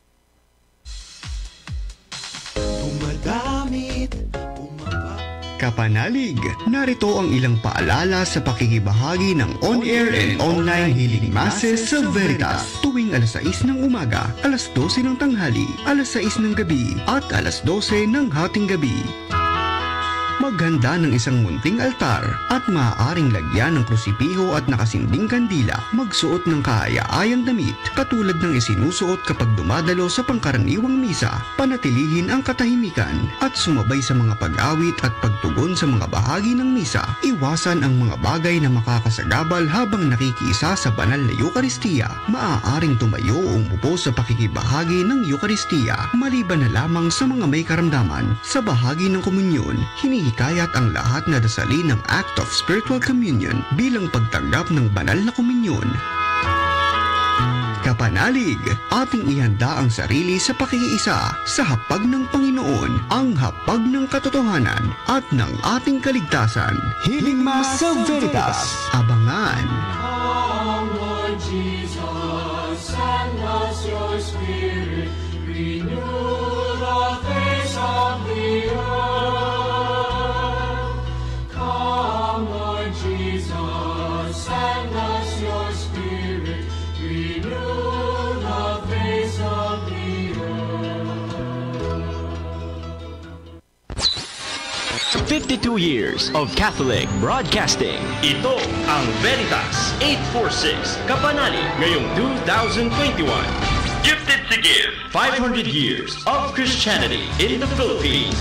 Dumadamit, Kapanalig, narito ang ilang paalala sa pakikibahagi ng on-air and online healing masses sa Veritas tuwing alas sais ng umaga, alas dose ng tanghali, alas sais ng gabi at alas dose ng hating gabi. Maghanda ng isang munting altar at maaaring lagyan ng krusipiho at nakasinding kandila. Magsuot ng kaaya-ayang damit katulad ng isinusuot kapag dumadalo sa pangkaraniwang misa. Panatilihin ang katahimikan at sumabay sa mga pag-awit at pagtugon sa mga bahagi ng misa. Iwasan ang mga bagay na makakasagabal habang nakikiisa sa banal na Eucharistia. Maaaring tumayo o umupo sa pakikibahagi ng Eucharistia maliban na lamang sa mga may karamdaman. Sa bahagi ng komunyon, hinihingi Hikayat ang lahat na dasalin ng Act of Spiritual Communion bilang pagtanggap ng banal na komunyon. Kapanalig, ating ihanda ang sarili sa pakikiisa sa hapag ng Panginoon, ang hapag ng katotohanan at ng ating kaligtasan. Healing Mass sa Veritas. Abangan! Come, Lord Jesus, send us your Spirit, renew the face of the earth. Send us your Spirit, renew the face of the earth. fifty-two years of Catholic Broadcasting. Ito ang Veritas eight forty-six Kapanali ngayong two thousand twenty-one. Gifted to Give, five hundred years of Christianity in the Philippines.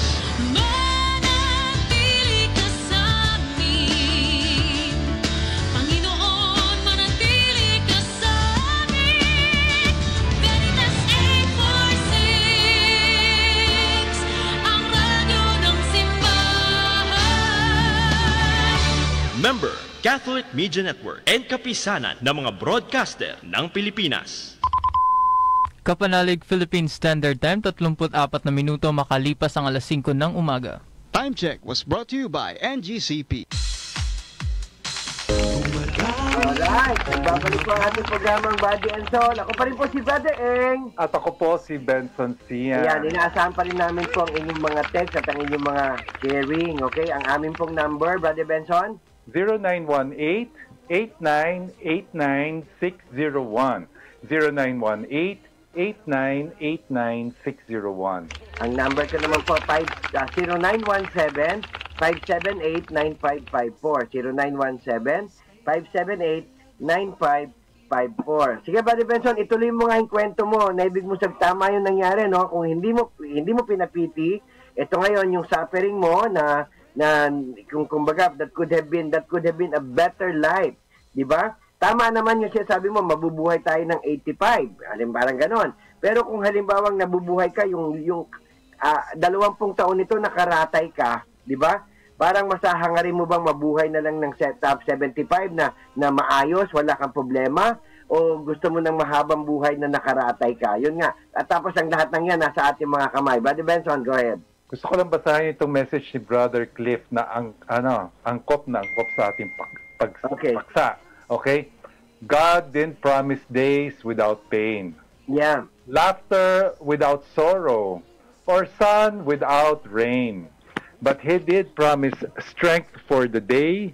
Member, Catholic Media Network and kapisanan ng mga broadcaster ng Pilipinas. Kapanalig Philippine Standard Time, thirty-four na minuto makalipas ang alas singko ng umaga. Time check was brought to you by N G C P. Alright, nagbabalik po ang ating programang Body and Soul. Ako pa rin po si Brother Eng. At ako po si Benson Sia. Ayan, inaasahan pa rin namin po ang inyong mga text at ang inyong mga sharing. Okay, ang aming pong number, Brother Benson? zero nine one eight, eight nine eight nine, six zero one. zero nine one eight, eight nine eight nine, six zero one. Ang number ko naman po, zero nine one seven, five seven eight, nine five five four. zero nine one seven, five seven eight, nine five five four. Sige, Buddy Benson, ituloy mo nga yung kwento mo. Naibig mo sag tama yung nangyari, no? Kung hindi mo hindi mo pinapiti, ito ngayon yung suffering mo na na kung kumbaga that could have been that could have been a better life, di ba? Tama naman yung sinasabi mo, mabubuhay tayo ng eighty-five. Halimbawa parang ganon. Pero kung halimbawang nabubuhay ka yung yung uh, dalawampung taon nito nakaratay ka, di ba? Parang masahangarin mo bang mabuhay na lang ng top seventy-five na, na maayos, wala kang problema? O gusto mo ng mahabang buhay na nakaratay ka? Yun nga. At tapos ang lahat ng yan nasa ating mga kamay. Buddy Benson, go ahead. Gusto ko lang basahin itong message ni Brother Cliff na ang ano, angkop na angkop sa ating pag, pag, okay. paksa. Okay? God didn't promise days without pain. Yeah. Laughter without sorrow. Or sun without rain. But He did promise strength for the day,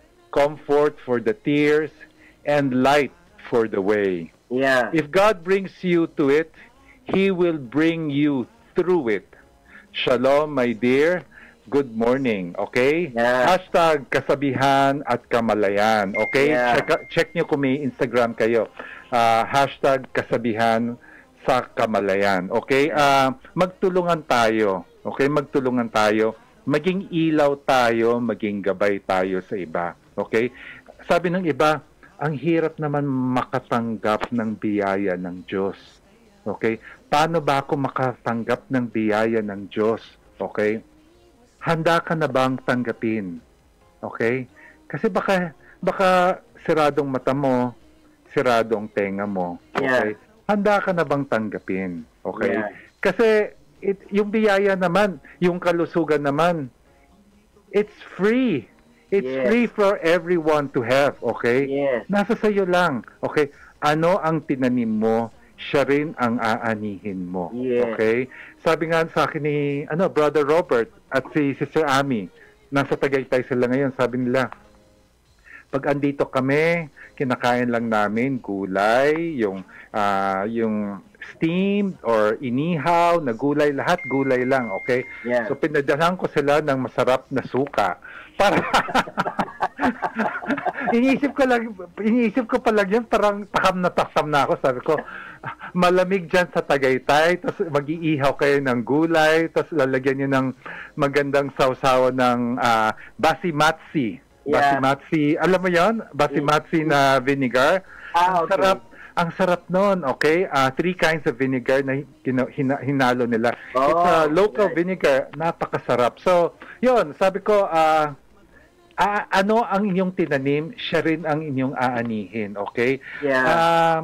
comfort for the tears, and light for the way. Yeah. If God brings you to it, He will bring you through it. Shalom, my dear. Good morning, okay? Yeah. Hashtag kasabihan at kamalayan, okay? Yeah. Check, check nyo kung may Instagram kayo. Uh, hashtag kasabihan sa kamalayan, okay? Uh, magtulungan tayo, okay? Magtulungan tayo. Maging ilaw tayo, maging gabay tayo sa iba. Okay? Sabi ng iba, ang hirap naman makatanggap ng biyaya ng Diyos. Okay? Paano ba ako makatanggap ng biyaya ng Diyos? Okay? Handa ka na bang tanggapin? Okay? Kasi baka, baka siradong mata mo, siradong tenga mo. Okay? Yeah. Handa ka na bang tanggapin? Okay? Yeah. Kasi It, yung biyaya naman, yung kalusugan naman, it's free. It's yes. free for everyone to have, okay? Yes. Nasa sayo lang, okay? Ano ang tinanim mo, siya rin ang aanihin mo, yes. okay? Sabi nga sa akin ni ano, Brother Robert at si Sister Amy, nasa Tagaytay sila ngayon, sabi nila, pag andito kami, kinakain lang namin gulay, yung, uh, yung, steamed or inihaw na gulay, lahat gulay lang, okay? Yeah. So pinadahan ko sila ng masarap na suka. Para iniisip ko lang, iniisip ko pa lang yan, parang takam na takam na ako. Sabi ko, malamig dyan sa Tagaytay, tapos mag-iihaw kayo ng gulay, tapos lalagyan nyo ng magandang sausawa ng uh, basimatsi. Yeah. Basimatsi, alam mo yon? Basimatsi na vinegar. Ah, ang okay. sarap. Ang sarap nun, okay? Uh, three kinds of vinegar na hina, hina, hinalo nila. Oh, It's a local right. vinegar, napakasarap. So, yun, sabi ko, uh, uh, ano ang inyong tinanim, siya rin ang inyong aanihin, okay? Yeah. Uh,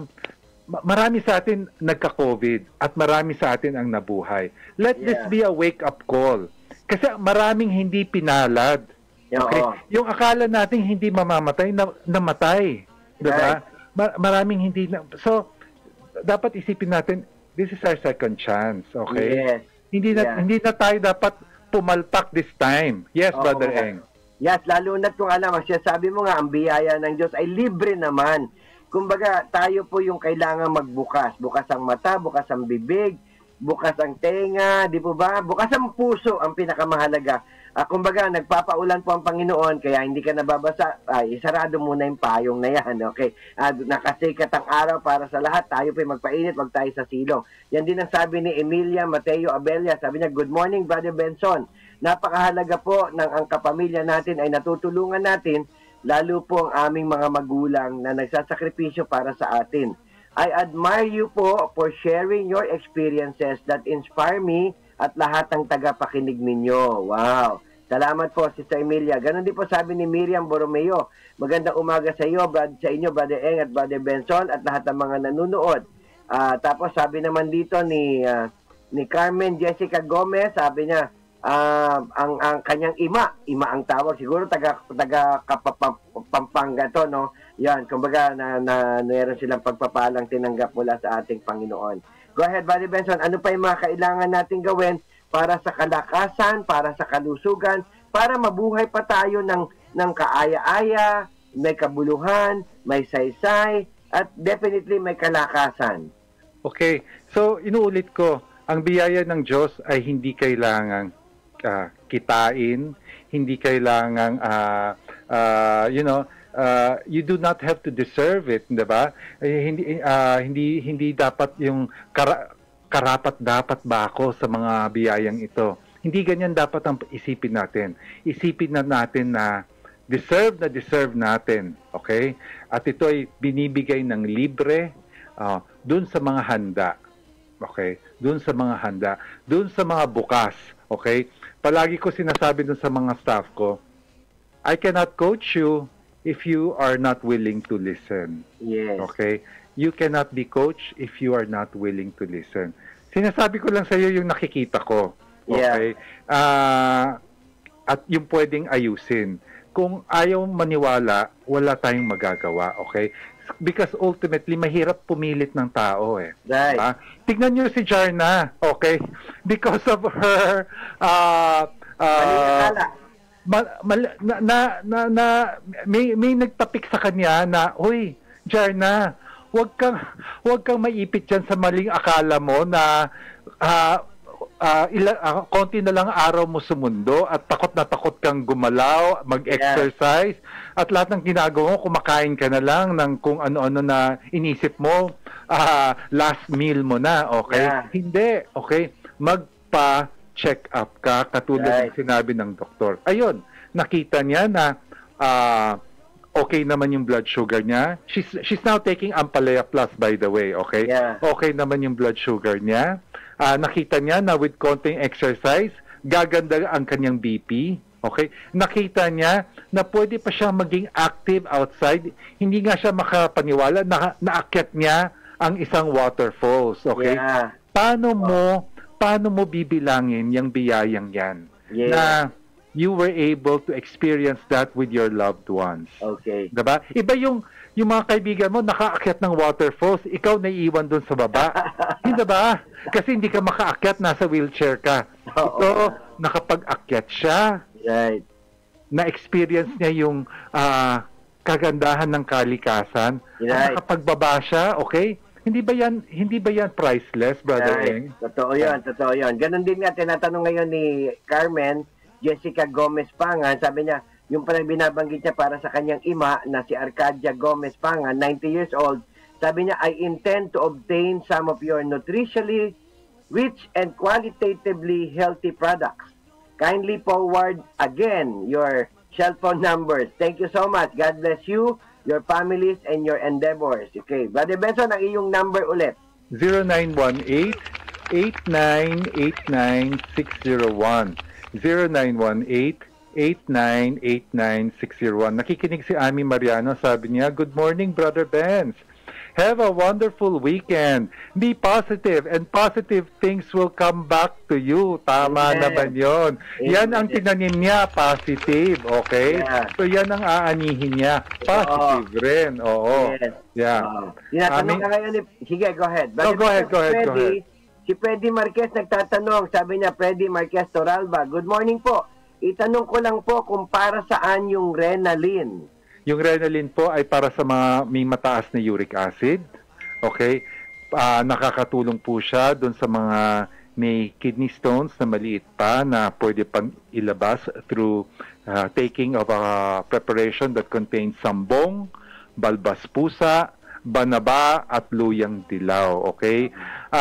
marami sa atin nagka-COVID at marami sa atin ang nabuhay. Let Yeah. this be a wake-up call. Kasi maraming hindi pinalad. Okay? Oo. Yung akala natin hindi mamamatay, na, namatay. Diba? Right. Maraming hindi na, so dapat isipin natin, this is our second chance, okay? Yes. Hindi na Yeah. hindi na tayo dapat pumalpak this time. Yes, Oo. Brother Eng. Yes, lalo na kung alam, sabi mo nga, ang biyaya ng Diyos ay libre naman. Kumbaga, tayo po yung kailangan magbukas. Bukas ang mata, bukas ang bibig, bukas ang tenga, di po ba? Bukas ang puso, ang pinakamahalaga. Uh, kumbaga, nagpapaulan po ang Panginoon, kaya hindi ka nababasa, ay isarado muna yung payong na yan, okay? Uh, nakasikat ang araw para sa lahat, tayo po magpainit, wag tayo sa silong. Yan din ang sabi ni Emilia Mateo Abella, sabi niya, good morning, Brother Benson. Napakahalaga po ng ang kapamilya natin ay natutulungan natin, lalo po ang aming mga magulang na nagsasakripisyo para sa atin. I admire you po for sharing your experiences that inspire me at lahat ng tagapakinig ninyo. Wow! Salamat po, Sister Emilia. Ganon din po sabi ni Miriam Borromeo. Magandang umaga sa iyo, brad, sa inyo, Brother Eng at Brother Benson at lahat ng mga nanonood. Uh, tapos sabi naman dito ni uh, ni Carmen Jessica Gomez, sabi niya, uh, ang ang kanyang ima, ima ang tawag, siguro taga taga Pampanga to, no? Yan, kumbaga na, na meron silang pagpapalang tinanggap mula sa ating Panginoon. Go ahead, Brother Benson. Ano pa yung mga kailangan natin gawin para sa kalakasan, para sa kalusugan, para mabuhay pa tayo ng, ng kaaya-aya, may kabuluhan, may saysay, at definitely may kalakasan. Okay. So, inuulit ko, ang biyaya ng Diyos ay hindi kailangan uh, kitain, hindi kailangang uh, uh, you know, uh, you do not have to deserve it, 'di ba? Eh, hindi uh, hindi hindi dapat yung kara- karapat dapat ba ako sa mga biyayang ito. Hindi ganyan dapat ang isipin natin. Isipin na natin na deserve na deserve natin, okay? At ito ay binibigay ng libre uh, dun sa mga handa, okay? Dun sa mga handa, dun sa mga bukas, okay? Palagi ko sinasabi dun sa mga staff ko, I cannot coach you if you are not willing to listen. Yes. Okay? You cannot be coached if you are not willing to listen. Sinasabi ko lang sa iyo yung nakikita ko, okay? Yeah. Uh, at yung pwedeng ayusin. Kung ayaw maniwala, wala tayong magagawa, okay? Because ultimately, mahirap pumilit ng tao, eh. Right. Diba? Tignan nyo si Jarna, okay? Because of her, uh, uh, ma, mal, na, na, na, na, may, may nagtapik sa kanya na, uy, Jarna, wag kang, wag kang maipit dyan sa maling akala mo na, uh, Uh, ila, uh, konti na lang araw mo sa mundo at takot na takot kang gumalaw, mag-exercise, yeah. At lahat ng ginagawa mo, kumakain ka na lang ng kung ano-ano na inisip mo, uh, last meal mo na, okay? Yeah. Hindi, okay? Magpa-check up ka, katulad right. ng sinabi ng doktor. Ayun, nakita niya na uh, okay naman yung blood sugar niya. She's, she's now taking Ampalaya Plus, by the way, okay? Yeah. Okay naman yung blood sugar niya. Uh, nakita niya na with konting exercise, gaganda ang kanyang B P. Okay? Nakita niya na pwede pa siya maging active outside. Hindi nga siya makapaniwala na naakyat niya ang isang waterfalls. Okay? Yeah. Paano mo paano mo bibilangin yung biyayang yan? Yeah. Na you were able to experience that with your loved ones. Okay. Diba? Iba yung yung mga kaibigan mo nakaakyat ng waterfalls, ikaw naiiwan doon sa baba. Hindi ba? Kasi hindi ka makaakyat, nasa wheelchair ka. Oo. Ito, nakapag-akyat siya. Right. Na-experience niya yung uh, kagandahan ng kalikasan. Right. Nakapagbaba siya, okay? Hindi ba yan, hindi ba yan priceless, Brother Right. Eng? Totoo yun, totoo yun. Ganon din nga, tinatanong ngayon ni Carmen, Jessica Gomez Pangan, sabi niya, yung pala binabanggit niya para sa kanyang ima na si Arcadia Gomez Pangan, ninety years old, sabi niya, I intend to obtain some of your nutritionally rich and qualitatively healthy products. Kindly forward again your cell phone numbers. Thank you so much. God bless you, your families, and your endeavors. Okay. Brother Benson, ang iyong number ulit. zero nine one eight, eight nine eight nine, six zero one. zero nine one eight, eight nine eight nine, six zero one. Nakikinig si Ami Mariano, sabi niya, good morning, Brother Benz. Have a wonderful weekend. Be positive and positive things will come back to you. Tama Amen. Naman yon. Yan ang tinanim niya, positive, okay? Yeah. So yan ang aanihin niya, positive Oo. rin. Oo. Yes. Yeah. Uh, Tinatanong ka ngayon, sige, go ahead. No, go ahead, go ahead, go ahead. Si Freddy Marquez nagtatanong, sabi niya, Freddy Marquez Toralba, good morning po. Itanong ko lang po kung para saan yung Renalin. Yung Renalin po ay para sa mga may mataas na uric acid. Okay? Uh, nakakatulong po siya doon sa mga may kidney stones na maliit pa na pwede pang ilabas through uh, taking of a preparation that contains sambong, balbas pusa, banaba, at luyang dilaw. Okay?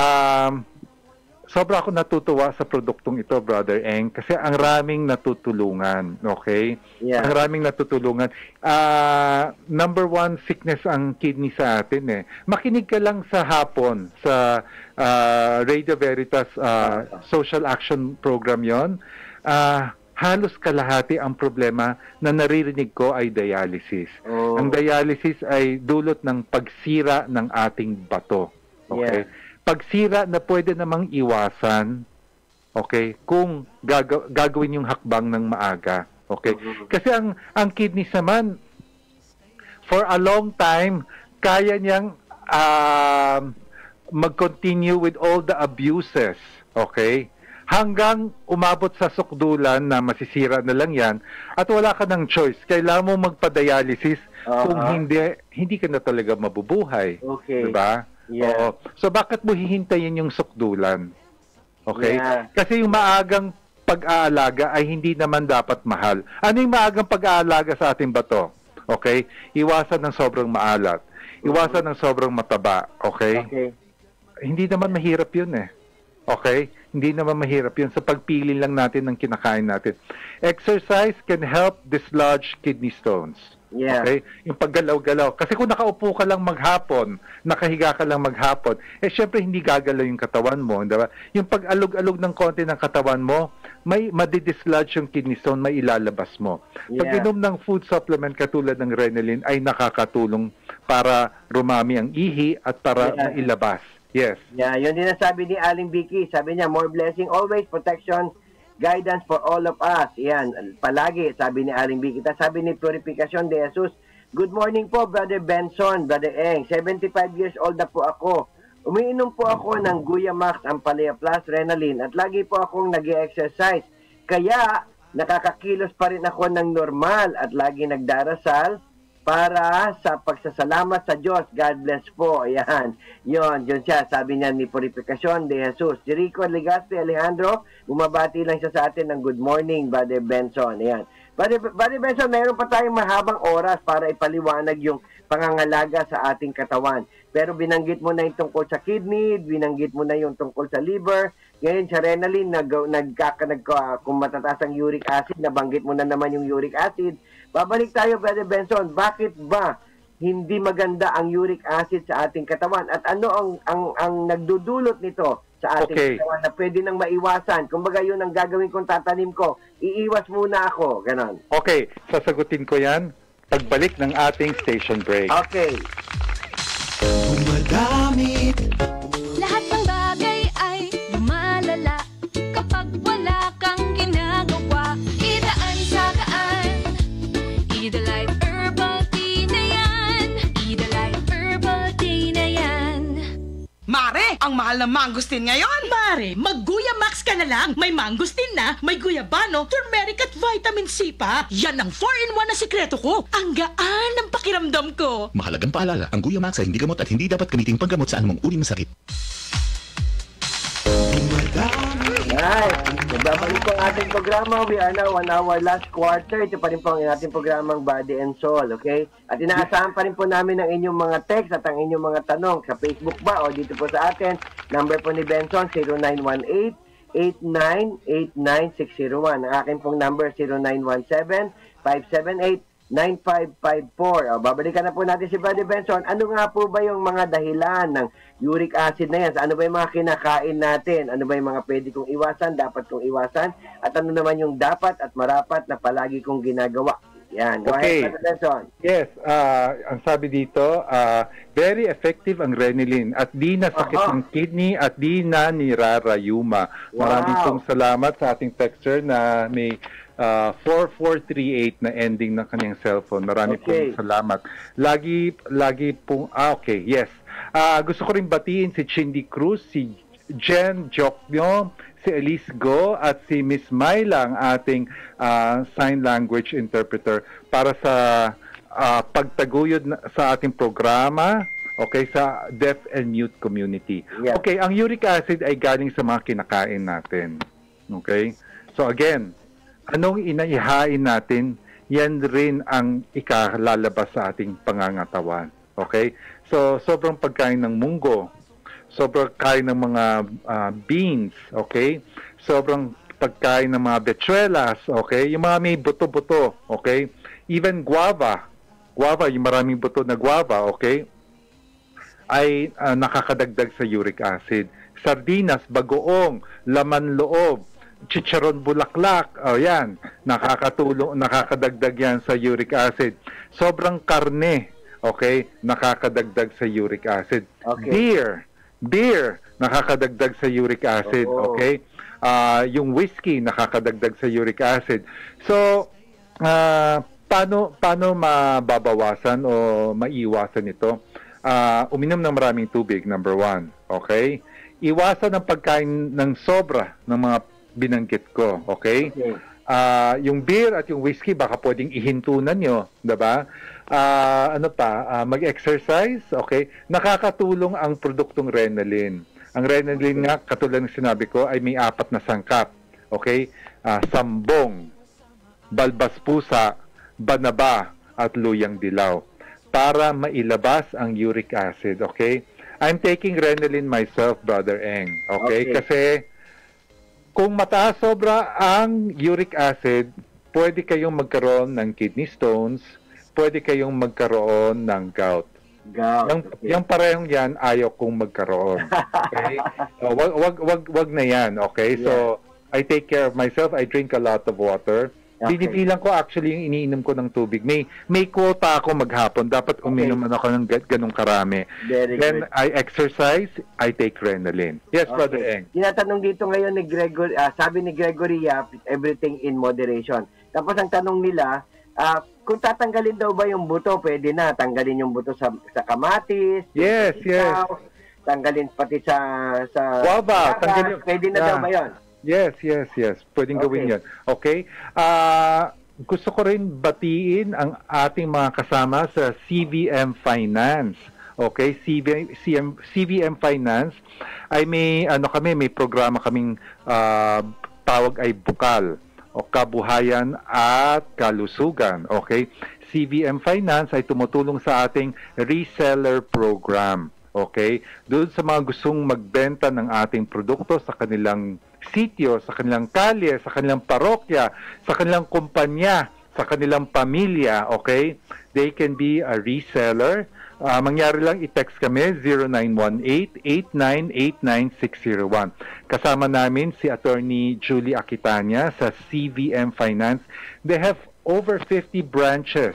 Um, sobra ako natutuwa sa produktong ito, Brother Eng, kasi ang raming natutulungan, okay? Yeah. Ang raming natutulungan. Uh, number one, sickness ang kidney sa atin eh. Makinig ka lang sa hapon, sa uh, Radio Veritas uh, Social Action Program yon. Uh, halos kalahati ang problema na naririnig ko ay dialysis. Oh. Ang dialysis ay dulot ng pagsira ng ating bato. Okay? Yeah. Pagsira na pwede namang iwasan, okay, kung gaga gagawin yung hakbang ng maaga, okay? Mm-hmm. Kasi ang ang kidneys naman, for a long time, kaya niyang uh, mag-continue with all the abuses, okay? Hanggang umabot sa sukdulan na masisira na lang yan at wala ka ng choice. Kailangan mo magpa-dialysis uh-huh. kung hindi, hindi ka na talaga mabubuhay. Okay. Diba? Yeah. Oo. So bakit mo hihintayin yung sukdulan? Okay? Yeah. Kasi yung maagang pag-aalaga ay hindi naman dapat mahal. Ano yung maagang pag-aalaga sa ating bato? Okay? Iwasan ng sobrang maalat. Iwasan ng sobrang mataba. Okay? Okay. Hindi naman mahirap yun eh. Okay? Hindi naman mahirap yun sa pagpili lang natin ng kinakain natin. Exercise can help dislodge kidney stones. Yeah. Okay? Yung paggalaw-galaw. Kasi kung nakaupo ka lang maghapon, nakahiga ka lang maghapon, eh syempre hindi gagalaw yung katawan mo. Diba? Yung pag-alog-alog ng konti ng katawan mo, may madidislodge yung kidney stone, may ilalabas mo. Yeah. Pag inom ng food supplement katulad ng Renalin ay nakakatulong para rumami ang ihi at para Yeah. mailabas. Yes. Yeah, yun din ang sabi ni Aling Vicky. Sabi niya, more blessing, always protection, guidance for all of us. Yan, palagi, sabi ni Aling Vicky. Tapos sabi ni Purificación de Jesus, good morning po, Brother Benson, Brother Eng. seventy-five years old na po ako. Umiinom po ako ng Guyamax, Ampalaya Plus, Renalin, at lagi po akong nag-exercise. Kaya, nakakakilos pa rin ako ng normal at lagi nagdarasal para sa pagsasalamat sa Diyos. God bless po. Ayan. Yun, yun siya. Sabi niya ni Purificación de Jesus. Jericho Legaspi Alejandro, bumabati lang siya sa atin ng good morning, Brother Benson. Ayan. Brother, Brother Benson, mayroon pa tayong mahabang oras para ipaliwanag yung pangangalaga sa ating katawan. Pero binanggit mo na yung tungkol sa kidney, binanggit mo na yung tungkol sa liver, ngayon sa Renalin, nag, nagkaka, nag, uh, kung matataas ang uric acid, nabanggit mo na naman yung uric acid. Babalik tayo, Brother Benson, bakit ba hindi maganda ang uric acid sa ating katawan? At ano ang, ang, ang nagdudulot nito sa ating Okay. katawan na pwede nang maiwasan? Kumbaga yun ang gagawin kong tatanim ko, iiwas muna ako, ganon. Okay, sasagutin ko yan pagbalik ng ating station break. Okay. Gumagamit. Lahat ng bagay ay lumalala kapag wala kang ginagawa. Idaan sa kaan. Idalite Herbal Tea na yan. Idalite Herbal Tea na yan. Mare, ang mahal ng mangustin ngayon. Mare, mag-Guyamax ka na lang. May mangustin na, may guyabano, turmeric at vitamin C pa. Yan ang four in one na sikreto ko. Ang gaan ng pakiramdam ko. Mahalagang paalala, ang Guyamax ay hindi gamot at hindi dapat gamitin panggamot sa anumang uri ng sakit. Right. Nagbabalik po ang ating programa. We are now one hour last quarter. Ito pa rin po ang ating programang Body and Soul. Okay? At inaasahan pa rin po namin ang inyong mga text at ang inyong mga tanong sa Facebook ba o dito po sa atin. Number po ni Benson, zero nine one eight, eight nine eight nine, six zero one. Ang akin pong number, zero nine one seven, five seven eight, nine five five four. O, babalikan na po natin si Brother Benson. Ano nga po ba yung mga dahilan ng uric acid na yan? Ano ba yung mga kinakain natin? Ano ba yung mga pwede kong iwasan, dapat kong iwasan? At ano naman yung dapat at marapat na palagi kong ginagawa? Yan. Go Okay. ahead, Brother Benson. Yes, ah, ang sabi dito, ah, very effective ang Renalin at di na sakit Aha. ng kidney at di na nirarayuma. Maraming Wow. pong salamat sa ating texter na may ah, four four three eight na ending ng kanyang cellphone. Maraming Okay. pong salamat. Lagi, lagi pong, ah, okay, yes. Ah, gusto ko rin batiin si Chindy Cruz, si Jen Joknyo, si Elise Go at si Miss Myla, ang ating ah, sign language interpreter para sa ah, pagtaguyod na, sa ating programa, okay, sa deaf and mute community. Yeah. Okay, ang uric acid ay galing sa mga kinakain natin. Okay? So again, anong inaihain natin, yan rin ang ikalalabas sa ating pangangatawan. Okay? So, sobrang pagkain ng munggo, sobrang kain ng mga ah, beans, okay? Sobrang pagkain ng mga bechuelas, okay? Yung mga may buto-buto, okay? Even guava, guava, yung maraming buto na guava, okay? Ay ah, nakakadagdag sa uric acid. Sardinas, bagoong, laman loob, chicharon bulaklak, oh yan, nakakatulong, nakakadagdag yan sa uric acid. Sobrang karne, okay, nakakadagdag sa uric acid. Okay. Beer, beer, nakakadagdag sa uric acid, Oo. okay? Ah, yung whiskey, nakakadagdag sa uric acid. So, ah, paano, paano mababawasan o maiwasan ito? Ah, uminom ng maraming tubig, number one, okay? Iwasan ang pagkain ng sobra ng mga binanggit ko, okay? Okay. Ah, yung beer at yung whiskey baka pwedeng ihintunan nyo, 'di ba? Ah, ano pa, ah, mag-exercise, okay? Nakakatulong ang produktong Renalin. Ang Renalin nga, katulad ng sinabi ko, ay may apat na sangkap. okay? Ah, sambong, balbas pusa, banaba, at luyang dilaw para mailabas ang uric acid, okay? I'm taking Renalyn myself, Brother Eng, okay? Okay. Kasi kung mataas sobra ang uric acid, pwede kayong magkaroon ng kidney stones, pwede kayong magkaroon ng gout. Gout. Yung, Okay. yung parehong yan, ayaw kong magkaroon. Okay? So, wag, wag, wag, wag na yan, okay? So, I take care of myself. I drink a lot of water. Okay. Binibilang ko actually yung iniinom ko ng tubig. May may quota ako maghapon. Dapat uminom okay. ako ng ga- ganong karami. Very Then, good. I exercise. I take Renalyn. Yes, Okay. Brother Eng. Tinatanong dito ngayon ni Gregory, ah, sabi ni Gregory Yap, everything in moderation. Tapos ang tanong nila, ah, kung tatanggalin daw ba yung buto, pwede na. Tanggalin yung buto sa sa kamatis. Yes, sa yes. ikaw, tanggalin pati sa sa Guava, saka, tanggalin. pwede na Yeah. daw ba yun? Yes, yes, yes. Pwedeng Okay. gawin yan. Okay? Ah, gusto ko rin batiin ang ating mga kasama sa C V M Finance. Okay? C V, C M, C V M Finance ay may, ano kami, may programa kaming ah, tawag ay Bukal o Kabuhayan at Kalusugan. Okay? C V M Finance ay tumutulong sa ating reseller program. Okay? Doon sa mga gustong magbenta ng ating produkto sa kanilang sitio, sa kanilang kalye, sa kanilang parokya, sa kanilang kumpanya, sa kanilang pamilya, okay? They can be a reseller. Uh, mangyari lang, i-text kami zero nine one eight, eight nine eight nine six zero one. Kasama namin si Attorney Julie Aquitania sa C V M Finance. They have over fifty branches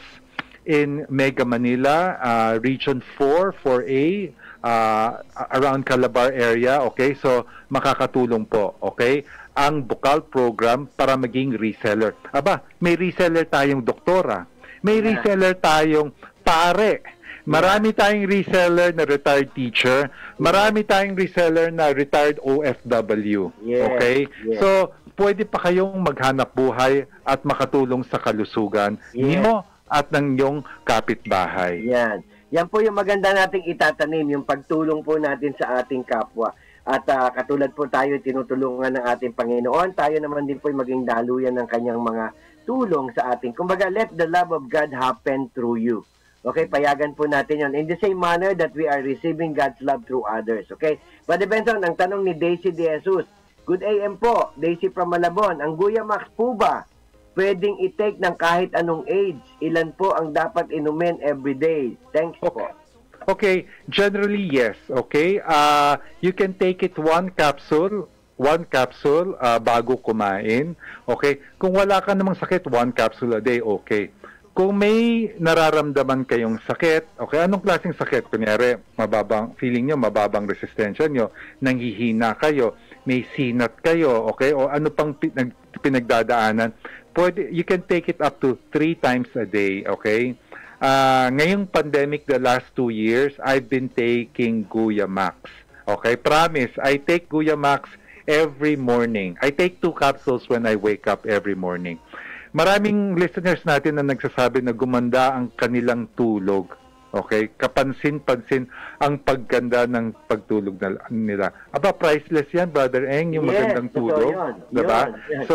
in Mega Manila, uh, Region four, four A, uh, around Calabar area, okay? So, makakatulong po, okay? Ang Bukal program para maging reseller. Aba, may reseller tayong doktora. May reseller tayong pare. Marami tayong reseller na retired teacher. Marami tayong reseller na retired O F W. Yes, Okay? yes. So, pwede pa kayong maghanap buhay at makatulong sa kalusugan Yes. nimo at ng iyong kapitbahay. Yan. Yan po yung maganda nating itatanim, yung pagtulong po natin sa ating kapwa. At ah, katulad po tayo, tinutulungan ng ating Panginoon, tayo naman din po yung maging daluyan ng kanyang mga tulong sa ating. Kumbaga, let the love of God happen through you. Okay, payagan po natin yon in the same manner that we are receiving God's love through others. Okay, Brother Benson, ang tanong ni Daisy De Jesus. Good A M po, Daisy from Malabon. Ang Guya Max po ba pwedeng i-take ng kahit anong age? Ilan po ang dapat inumin every day? Thanks po. Okay, generally yes, okay? Uh, you can take it one capsule, one capsule uh, bago kumain, okay? Kung wala ka namang sakit, one capsule a day, okay. Kung may nararamdaman kayong sakit, okay, anong klaseng sakit? Kunyari, mababang, feeling nyo, mababang resistensya nyo, nanghihina kayo, may sinat kayo, okay, o ano pang pinag, pinagdadaanan, pwede, you can take it up to three times a day, okay? Uh, ngayong pandemic, the last two years, I've been taking Guya Max, okay? Promise, I take Guya Max every morning. I take two capsules when I wake up every morning. Maraming listeners natin na nagsasabi na gumanda ang kanilang tulog. Okay? Kapansin-pansin ang pagganda ng pagtulog na, nila. Aba, priceless yan, Brother Eng, yung Yes, magandang tulog. yun. Diba? Yun, yun. So,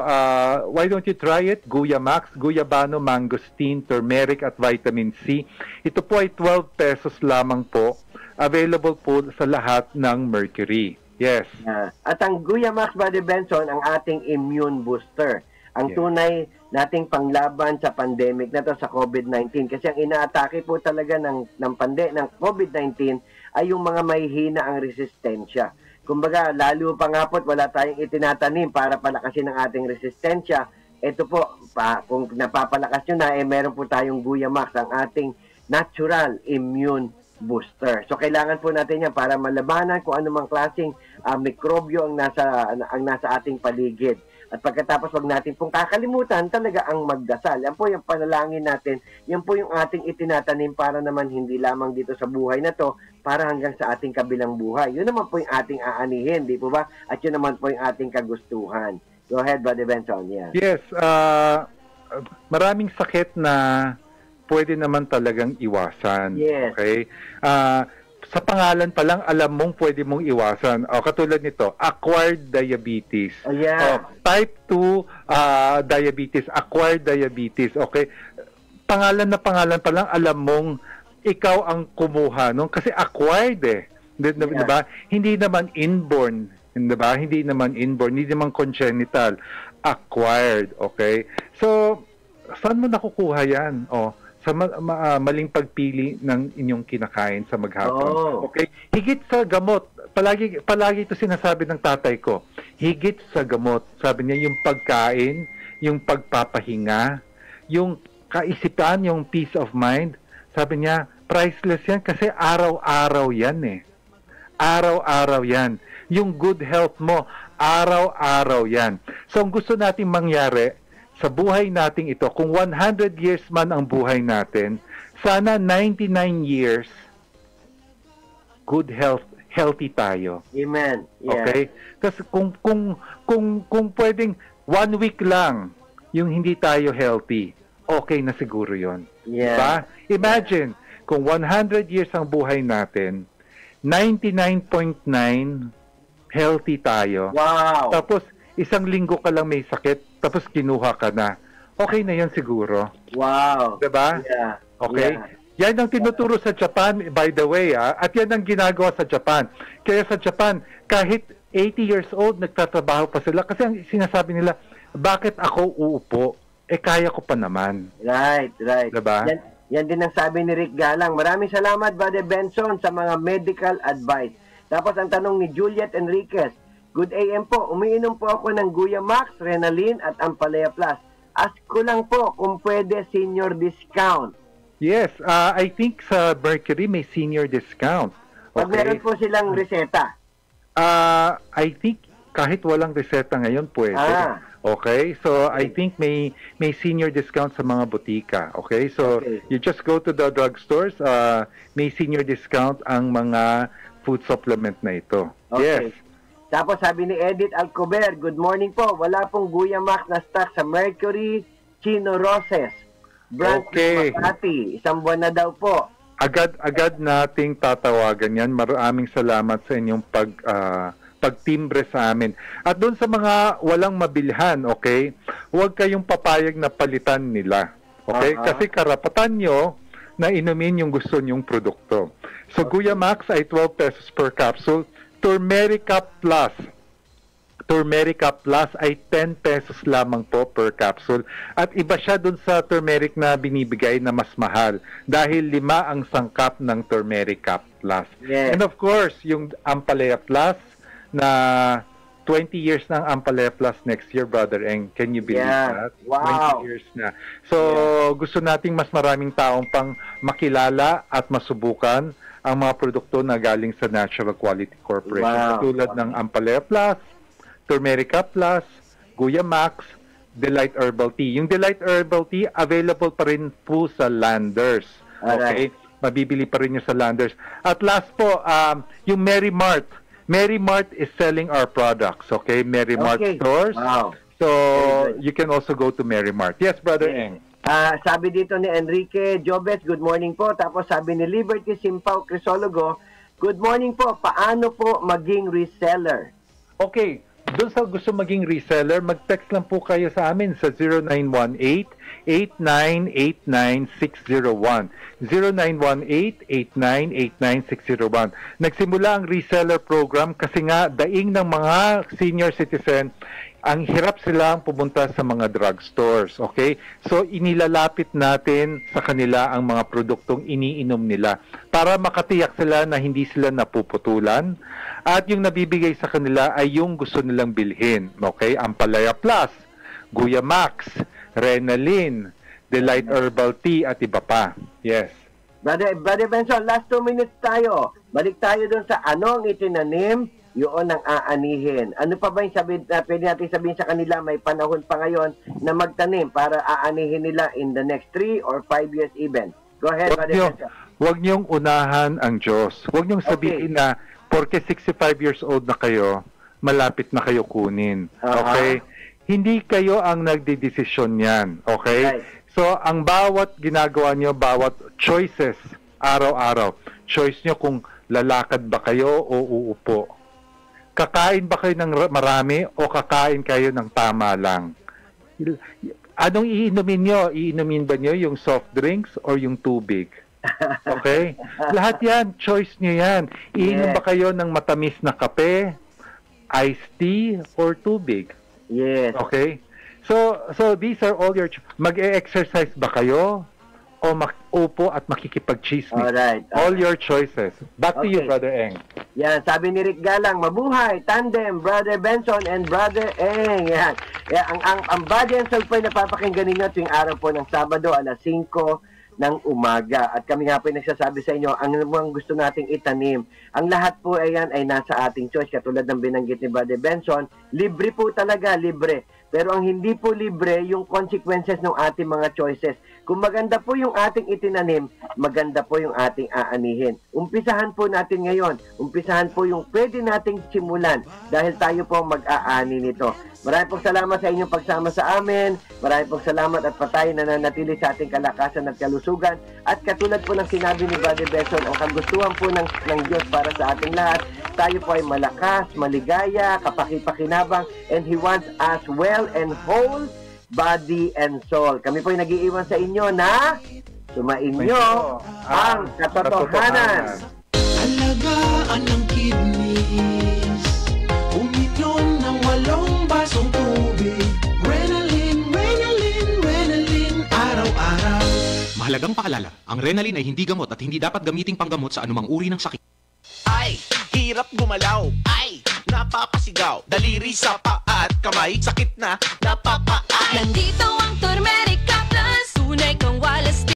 uh, why don't you try it? Guya Max, Guyabano, Mangosteen, Turmeric at Vitamin C. Ito po ay twelve pesos lamang po. Available po sa lahat ng Mercury. Yes. Yeah. At ang Guya Max, Brother Benson, ang ating immune booster. Ang Yeah. tunay nating panglaban sa pandemic na to, sa COVID nineteen. Kasi ang inaatake po talaga ng, ng, pande, ng COVID nineteen ay yung mga mahihina ang resistensya. Kumbaga, lalo pa nga po't wala tayong itinatanim para palakasin ang ating resistensya. Ito po, pa, kung napapalakas nyo na, eh, meron po tayong Guya Max, ang ating natural immune booster. So, kailangan po natin yan para malabanan kung anumang klaseng uh, mikrobyo ang nasa, ang nasa ating paligid. At pagkatapos, wag natin pong kakalimutan talaga ang magdasal. Yan po yung panalangin natin. Yan po yung ating itinatanim para naman hindi lamang dito sa buhay na to, para hanggang sa ating kabilang buhay. Yun naman po yung ating aanihin, di po ba? At yun naman po yung ating kagustuhan. Go ahead, Brother Benson. Yeah. Yes. Uh, maraming sakit na pwede naman talagang iwasan. Yes. Okay? Uh, sa pangalan pa lang, alam mong pwede mong iwasan. O, katulad nito, acquired diabetes. Oh, yeah. O, type two uh, diabetes, acquired diabetes. Okay? Pangalan na pangalan pa lang, alam mong ikaw ang kumuha. No? Kasi acquired eh. Di, yeah. Diba? Hindi naman inborn. Diba? Hindi naman inborn. Hindi naman congenital. Acquired. Okay? So, saan mo nakukuha yan? O, sa ma- ma- uh, maling pagpili ng inyong kinakain sa maghapon. Oh. Okay? Higit sa gamot, palagi palagi ito sinasabi ng tatay ko. Higit sa gamot, sabi niya, yung pagkain, yung pagpapahinga, yung kaisipan, yung peace of mind, sabi niya, priceless yan kasi araw-araw yan eh. Araw-araw yan. Yung good health mo, araw-araw yan. So, ang gusto nating mangyari, sa buhay nating ito, kung one hundred years man ang buhay natin, sana ninety-nine years, good health, healthy tayo. Amen. Yeah. Okay? Kasi kung, kung, kung, kung pwedeng one week lang yung hindi tayo healthy, okay na siguro yon. Yeah. Diba? Imagine, kung one hundred years ang buhay natin, ninety-nine point nine healthy tayo. Wow. Tapos, isang linggo ka lang may sakit, tapos kinuha ka na. Okay na yan siguro. Wow. Diba? Yeah. Okay? Yeah. Yan ang tinuturo sa Japan, by the way, ah, at yan ang ginagawa sa Japan. Kaya sa Japan, kahit eighty years old, nagtatrabaho pa sila. Kasi ang sinasabi nila, bakit ako uupo? Eh, kaya ko pa naman. Right, right. Diba? Yan, yan din ang sabi ni Rick Galang. Maraming salamat, Brother Benson, sa mga medical advice. Tapos ang tanong ni Juliet Enriquez, Good A M po, umiinom po ako ng Guya Max, Renalin at Ampalaya Plus. Ask ko lang po kung pwede senior discount. Yes, uh, I think sa Mercury may senior discount. Pag Okay. meron po silang reseta. Uh, I think kahit walang reseta ngayon pwede. Ah. Okay? So I think may may senior discount sa mga butika. Okay? So Okay. you just go to the drugstores, uh, may senior discount ang mga food supplement na ito. Okay. Yes. Tapos sabi ni Edith Alcober, good morning po. Wala pong Guya Max na stock sa Mercury Chino Roses. Brand Okay. Makati. Isang buwan na daw po. Agad-agad nating tatawagan yan. Maraming salamat sa inyong pag ah, pagtimbre sa amin. At doon sa mga walang mabilhan, okay? Huwag kayong papayag na palitan nila. Okay? Uh-huh. Kasi karapatan nyo na inumin yung gusto nyong produkto. So Guya Max ay twelve pesos per capsule. Turmerica Plus. Turmerica Plus ay ten pesos lamang po per capsule. At iba siya dun sa turmeric na binibigay na mas mahal. Dahil lima ang sangkap ng Turmerica Plus. Yes. And of course, yung Ampalaya Plus na twenty years ng Ampalaya Plus next year, Brother Eng. Can you believe Yeah. that? Wow. twenty years na. So, gusto nating mas maraming taong pang makilala at masubukan ang mga produkto na galing sa Natural Quality Corporation. Wow. Katulad ng Ampalaya Plus, Turmerica Plus, Guya Max, Delight Herbal Tea. Yung Delight Herbal Tea, available pa rin po sa Landers. Okay? Alright. Mabibili pa rin nyo sa Landers. At last po, um, yung Mary Mart. Mary Mart is selling our products. Okay? Mary Mart Okay. stores. Wow. So, Very good. you can also go to Mary Mart. Yes, Brother Eng. Ah, sabi dito ni Enrique Jobes, good morning po. Tapos sabi ni Liberty Simpao Crisologo, good morning po. Paano po maging reseller? Okay, doon sa gusto maging reseller, mag-text lang po kayo sa amin sa zero nine one eight, eight nine eight nine, six zero one. zero nine one eight, eight nine eight nine, six zero one. Nagsimula ang reseller program kasi nga daing ng mga senior citizen, ang hirap silang pumunta sa mga drugstores, okay? So, inilalapit natin sa kanila ang mga produktong iniinom nila para makatiyak sila na hindi sila napuputulan at yung nabibigay sa kanila ay yung gusto nilang bilhin, okay? Ampalaya Plus, Guya Max, Renalin, Delight Herbal Tea at iba pa. Yes. Brother, Brother Benson, last two minutes tayo. Balik tayo dun sa anong itinanim, yun ang aanihin. Ano pa ba yung sabihin, uh, pwede natin sabihin sa kanila, may panahon pa ngayon na magtanim para aanihin nila in the next three or five years even. Go ahead, Huwag Brother niyo, Benson. huwag niyong unahan ang Diyos. Huwag niyong sabihin na porke sixty-five years old na kayo, malapit na kayo kunin. Uh-huh. Okay? Hindi kayo ang nagdidesisyon yan. Okay? Right. So, ang bawat ginagawa niyo, bawat choices, araw-araw, choice niyo kung Lalakad ba kayo o uupo? Kakain ba kayo ng marami o kakain kayo ng tama lang? Anong iinumin nyo? Iinumin ba nyo yung soft drinks or yung tubig? Okay? Lahat yan, choice nyo yan. Iinom Yes. ba kayo ng matamis na kape, iced tea, or tubig? Yes. Okay? So, so these are all your... cho- Mag-e-exercise ba kayo? O mag-upo at makikipag-chismis? Alright. All your choices. Back to you, Okay. Brother Eng. Yan, sabi ni Rick Galang, mabuhay, tandem, Brother Benson and Brother Eng. Yan. Yan, ang, ang, ang Body and Soul po ay napapakinggan ninyo tuwing araw po ng Sabado, alas singko ng umaga. At kami nga po ay nagsasabi sa inyo, ang mga gusto nating itanim. Ang lahat po ay yan ay nasa ating choice. Katulad ng binanggit ni Brother Benson, libre po talaga, libre. Pero ang hindi po libre, yung consequences ng ating mga choices. Kung maganda po yung ating itinanim, maganda po yung ating aanihin. Umpisahan po natin ngayon. Umpisahan po yung pwede nating simulan dahil tayo po mag-aani nito. Maraming pong salamat sa inyong pagsama sa amin. Maraming pong salamat at patayo na nanatili sa ating kalakasan at kalusugan. At katulad po ng sinabi ni Brother Benson, ang kagustuhan po ng, ng Diyos para sa ating lahat, tayo po ay malakas, maligaya, kapakipakinabang, and He wants us well and whole, body and soul. Kami po ay nag-iiwan sa inyo na sumainyo ang katotohanan. Alagaan ng kidneys. Uminom ng walong basong tubig. Renalin, Renalin, Renalin, araw-araw. Mahalagang paalala, ang Renalin ay hindi gamot at hindi dapat gamiting panggamot sa anumang uri ng sakit. Ay, hirap gumalaw. Ay, napapasigaw. Daliri sa paa at kamay, sakit na, napapaan. Nandito ang turmeric